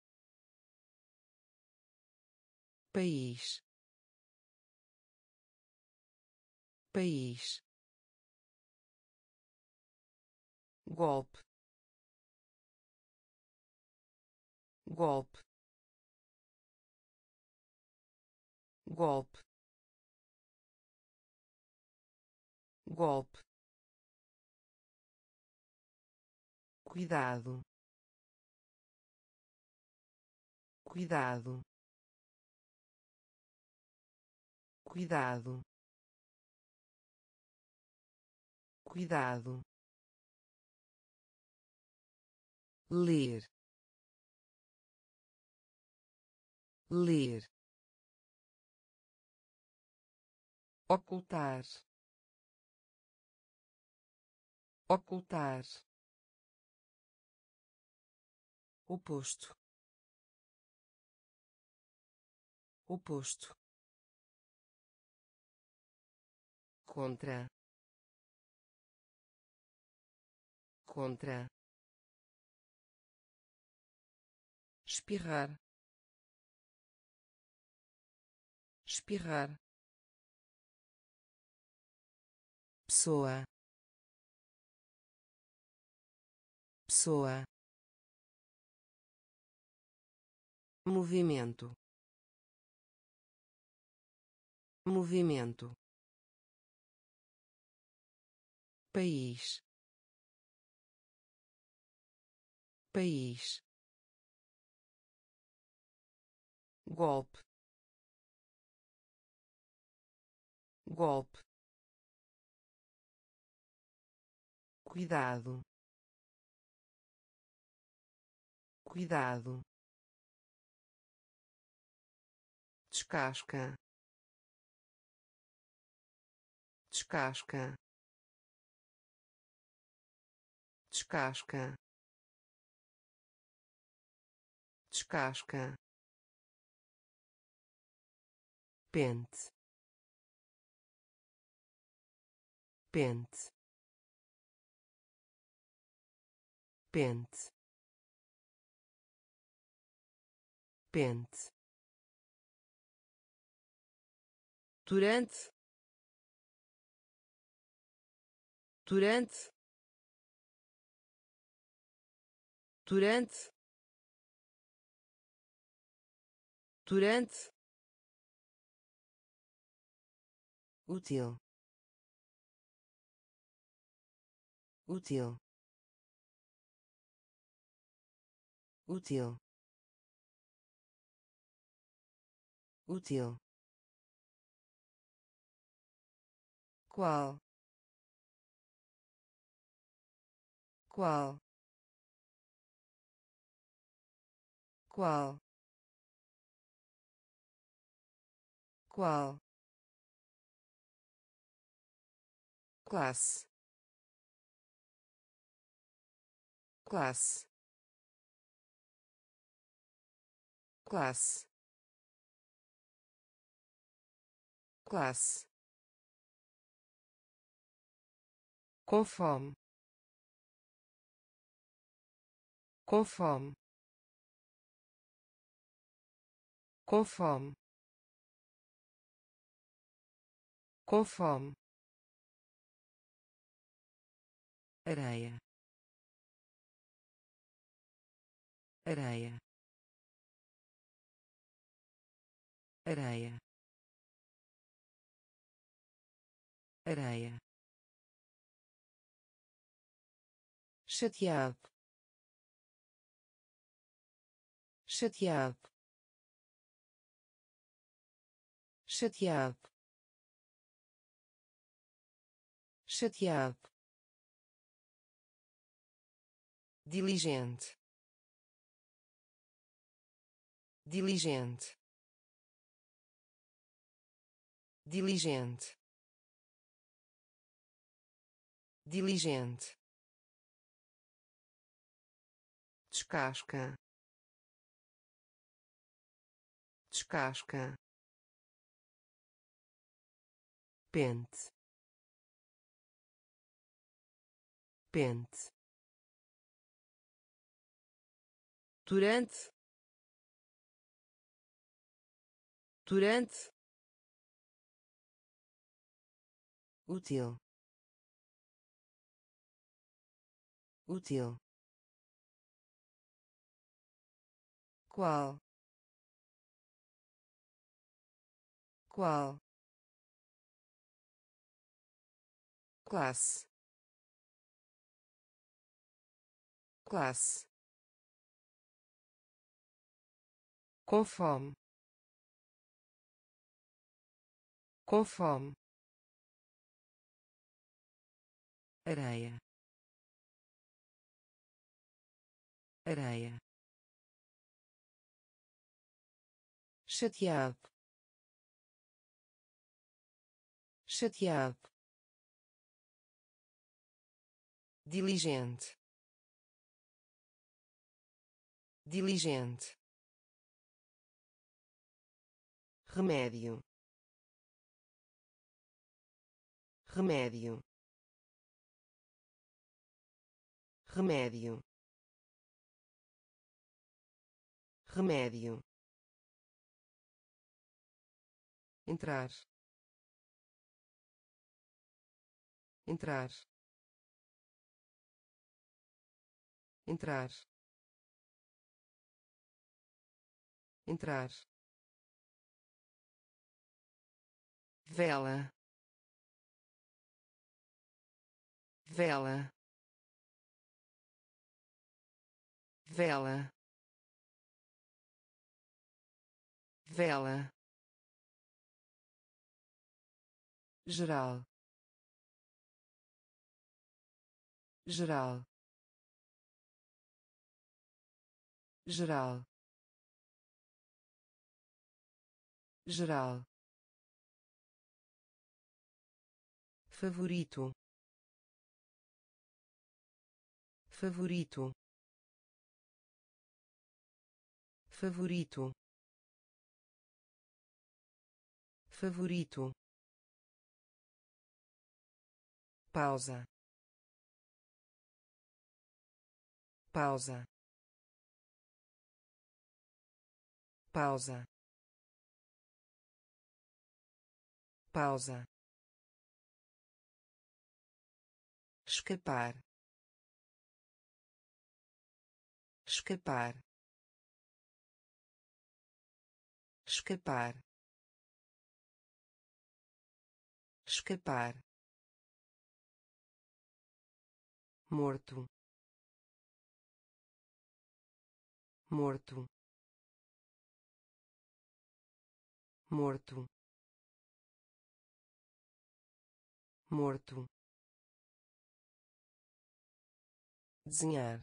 S1: país, país, golpe, golpe, golpe, golpe, cuidado, cuidado, cuidado, cuidado, ler, ler, ocultar, ocultar, oposto, oposto, contra, contra, espirrar, espirrar, pessoa, pessoa, movimento, movimento, país, país, golpe, golpe, cuidado, cuidado, descasca, descasca, descasca, descasca, pente, pente, pente, pente, durante, durante, durante, durante, útil, útil, útil, útil, qual, qual, qual, qual, classe, classe, classe, classe, com fome, com fome, com fome, com fome, areia, areia, areia, areia, chateado, chateado, chateado, chateado, diligente, diligente, diligente, diligente, descasca, descasca, pente, pente, durante, durante, útil, útil, qual, qual, classe, classe, com fome, com fome, areia, areia, chateado, chateado, diligente, diligente, remédio, remédio, remédio, remédio, entrar, entrar, entrar, entrar, vela, vela, vela, vela, geral, geral, geral, geral, favorito, favorito, favorito, favorito, pausa, pausa, pausa, pausa, escapar, escapar, escapar, escapar, morto, morto, morto, morto, desenhar,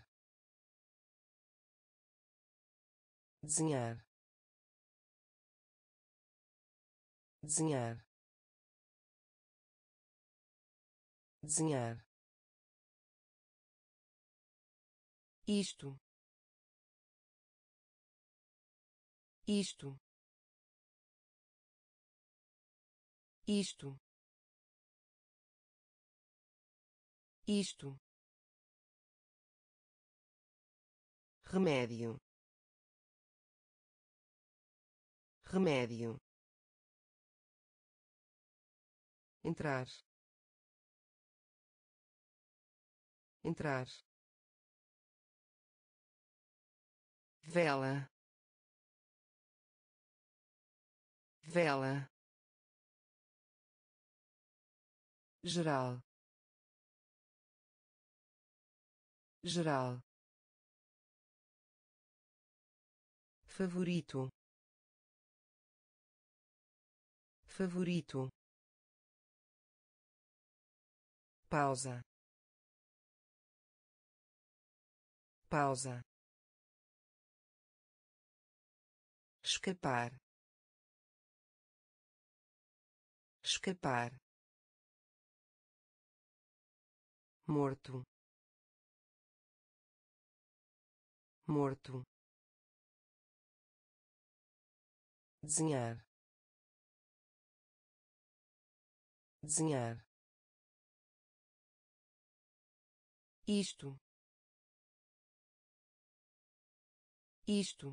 S1: desenhar, desenhar, desenhar, isto, isto, isto, isto, remédio, remédio, entrar, entrar, vela, vela, geral, geral, favorito, favorito, pausa, pausa, escapar, escapar, morto, morto, desenhar, desenhar, isto, isto,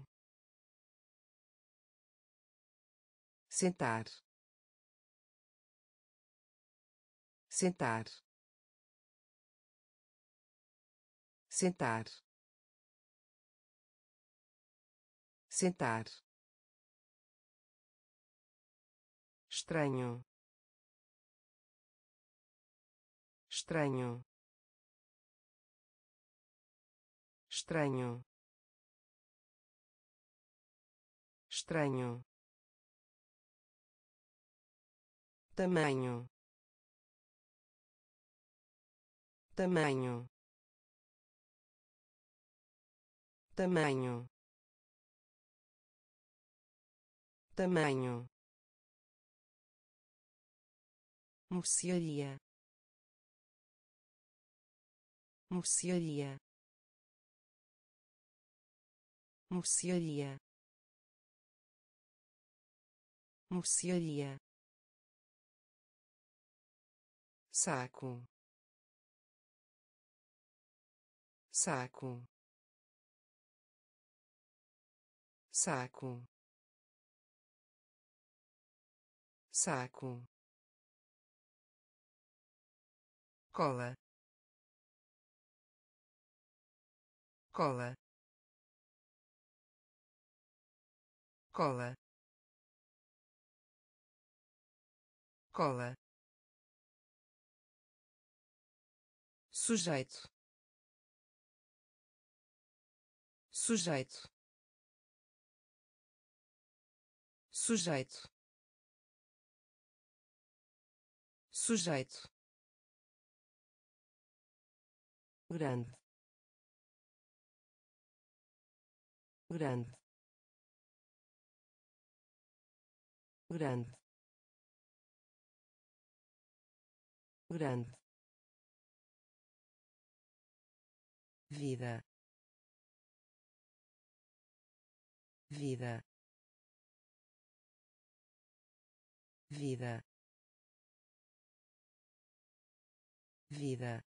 S1: sentar, sentar, sentar, sentar, estranho, estranho, estranho, estranho, tamanho, tamanho, tamanho, tamanho, mercearia, mercearia, mercearia, mercearia, saco, saco, saco, saco, cola, cola, cola, cola, sujeito, sujeito, sujeito, sujeito, grande, grande, grande, grande, vida, vida, vida, vida,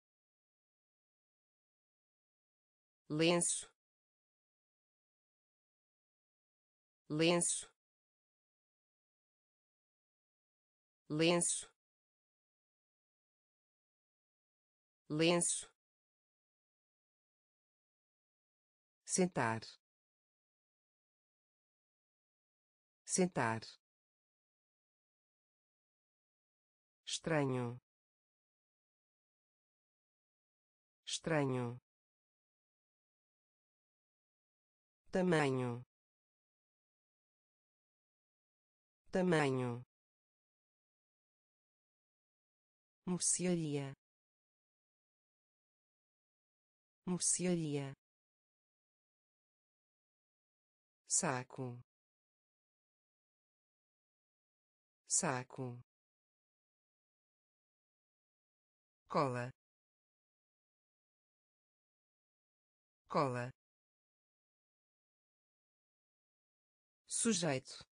S1: lenço, lenço, lenço, lenço, sentar, sentar, estranho, estranho, tamanho, tamanho, mercearia, mercearia, saco, saco, cola, cola, sujeito,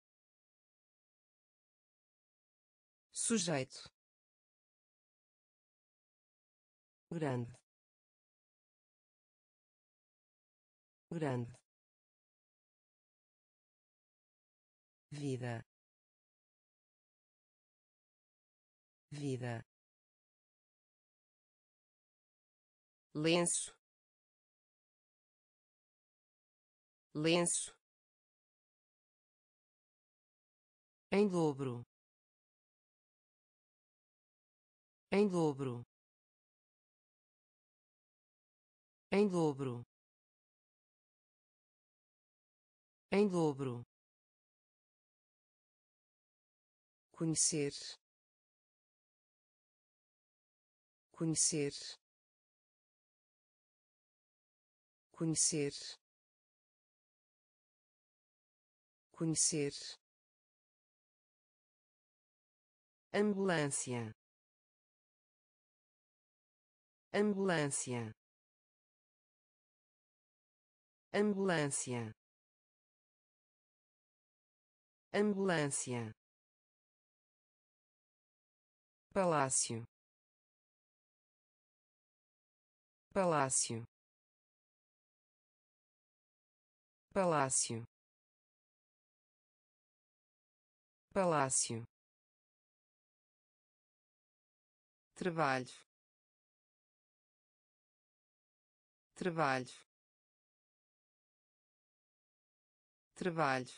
S1: sujeito, grande, grande, vida, vida, lenço, lenço, em dobro, em dobro, em dobro, em dobro, conhecer, conhecer, conhecer, conhecer, ambulância, ambulância, ambulância, ambulância, palácio, palácio, palácio, palácio, trabalho, trabalho, trabalho,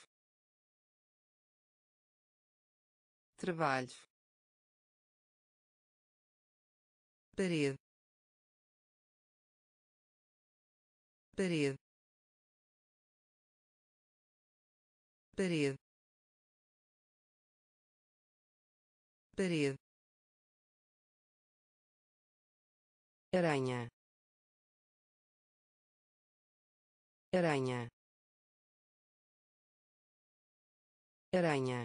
S1: trabalho, parede, parede, parede, parede, aranha, aranha, aranha,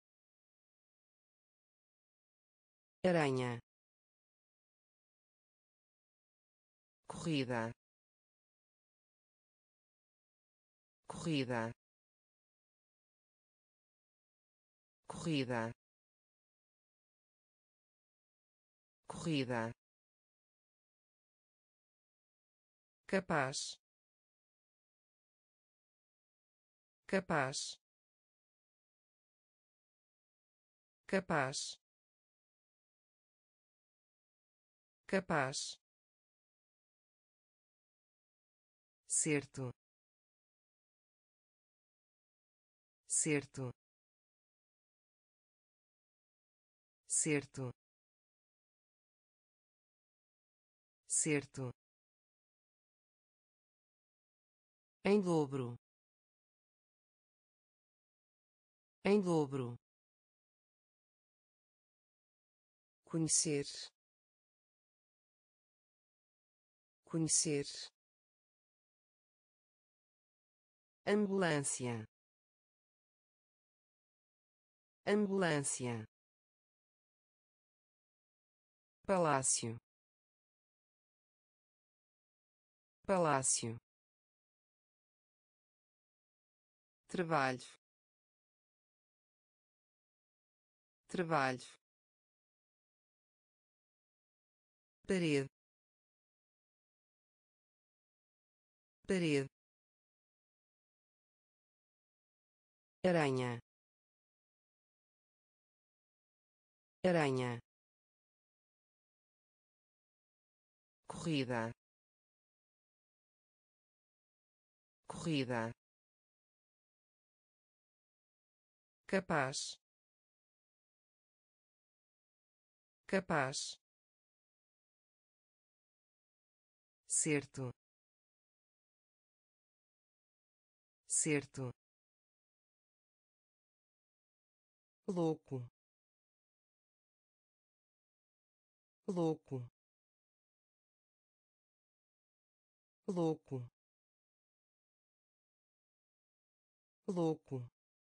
S1: aranha, corrida, corrida,
S2: corrida, corrida,
S1: capaz, capaz, capaz, capaz, certo, certo, certo, certo, em dobro, em dobro, conhecer, conhecer, ambulância, ambulância, palácio, palácio, trabalho, trabalho, parede, parede, aranha, aranha, corrida, corrida, capaz, capaz, certo, certo, louco, louco, louco, louco,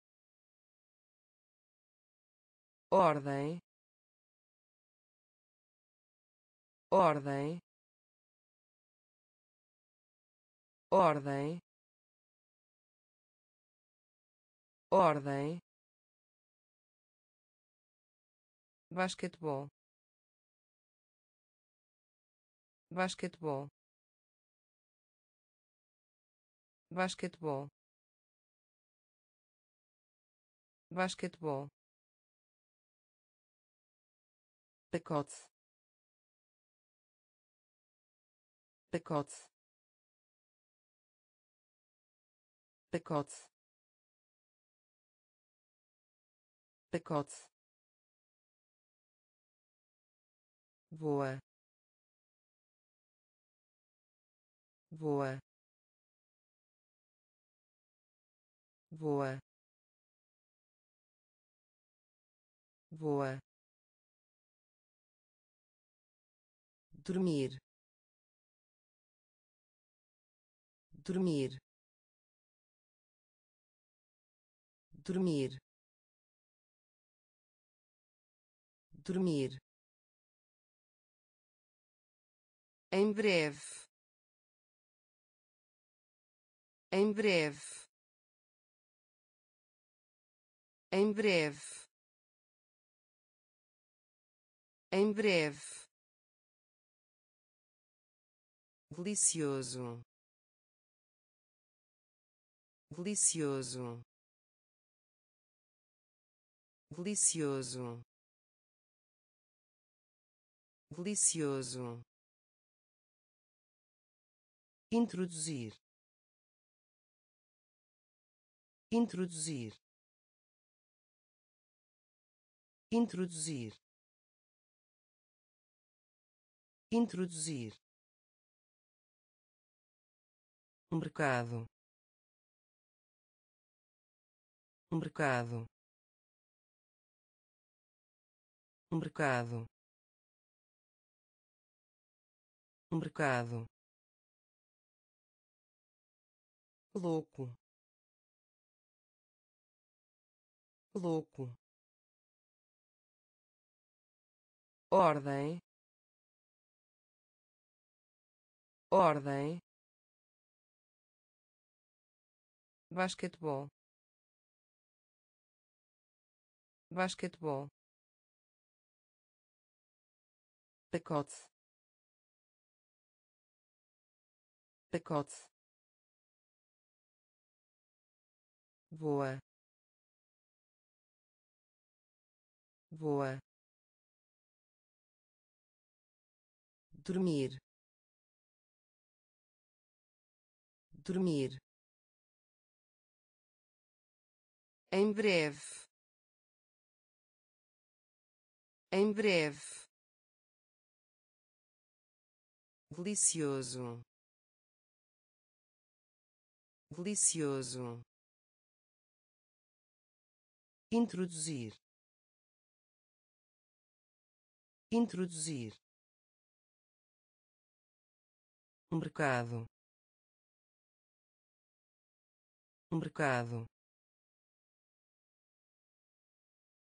S1: ordem, ordem, ordem, ordem, basquetebol, basquetebol, basquetebol, basquetebol, pacote, pacote, pacote, pacote, voa, voa, voa, voa, dormir, dormir, dormir, dormir, em breve, em breve, em breve, em breve, delicioso, delicioso, delicioso, delicioso, introduzir, introduzir, introduzir, introduzir, um mercado, um mercado, um mercado, um mercado, louco, louco, ordem, ordem, basquetebol, basquetebol, pacote, pacote, voa, voa, dormir, dormir, em breve, em breve, delicioso, delicioso, introduzir, introduzir, mercado, mercado,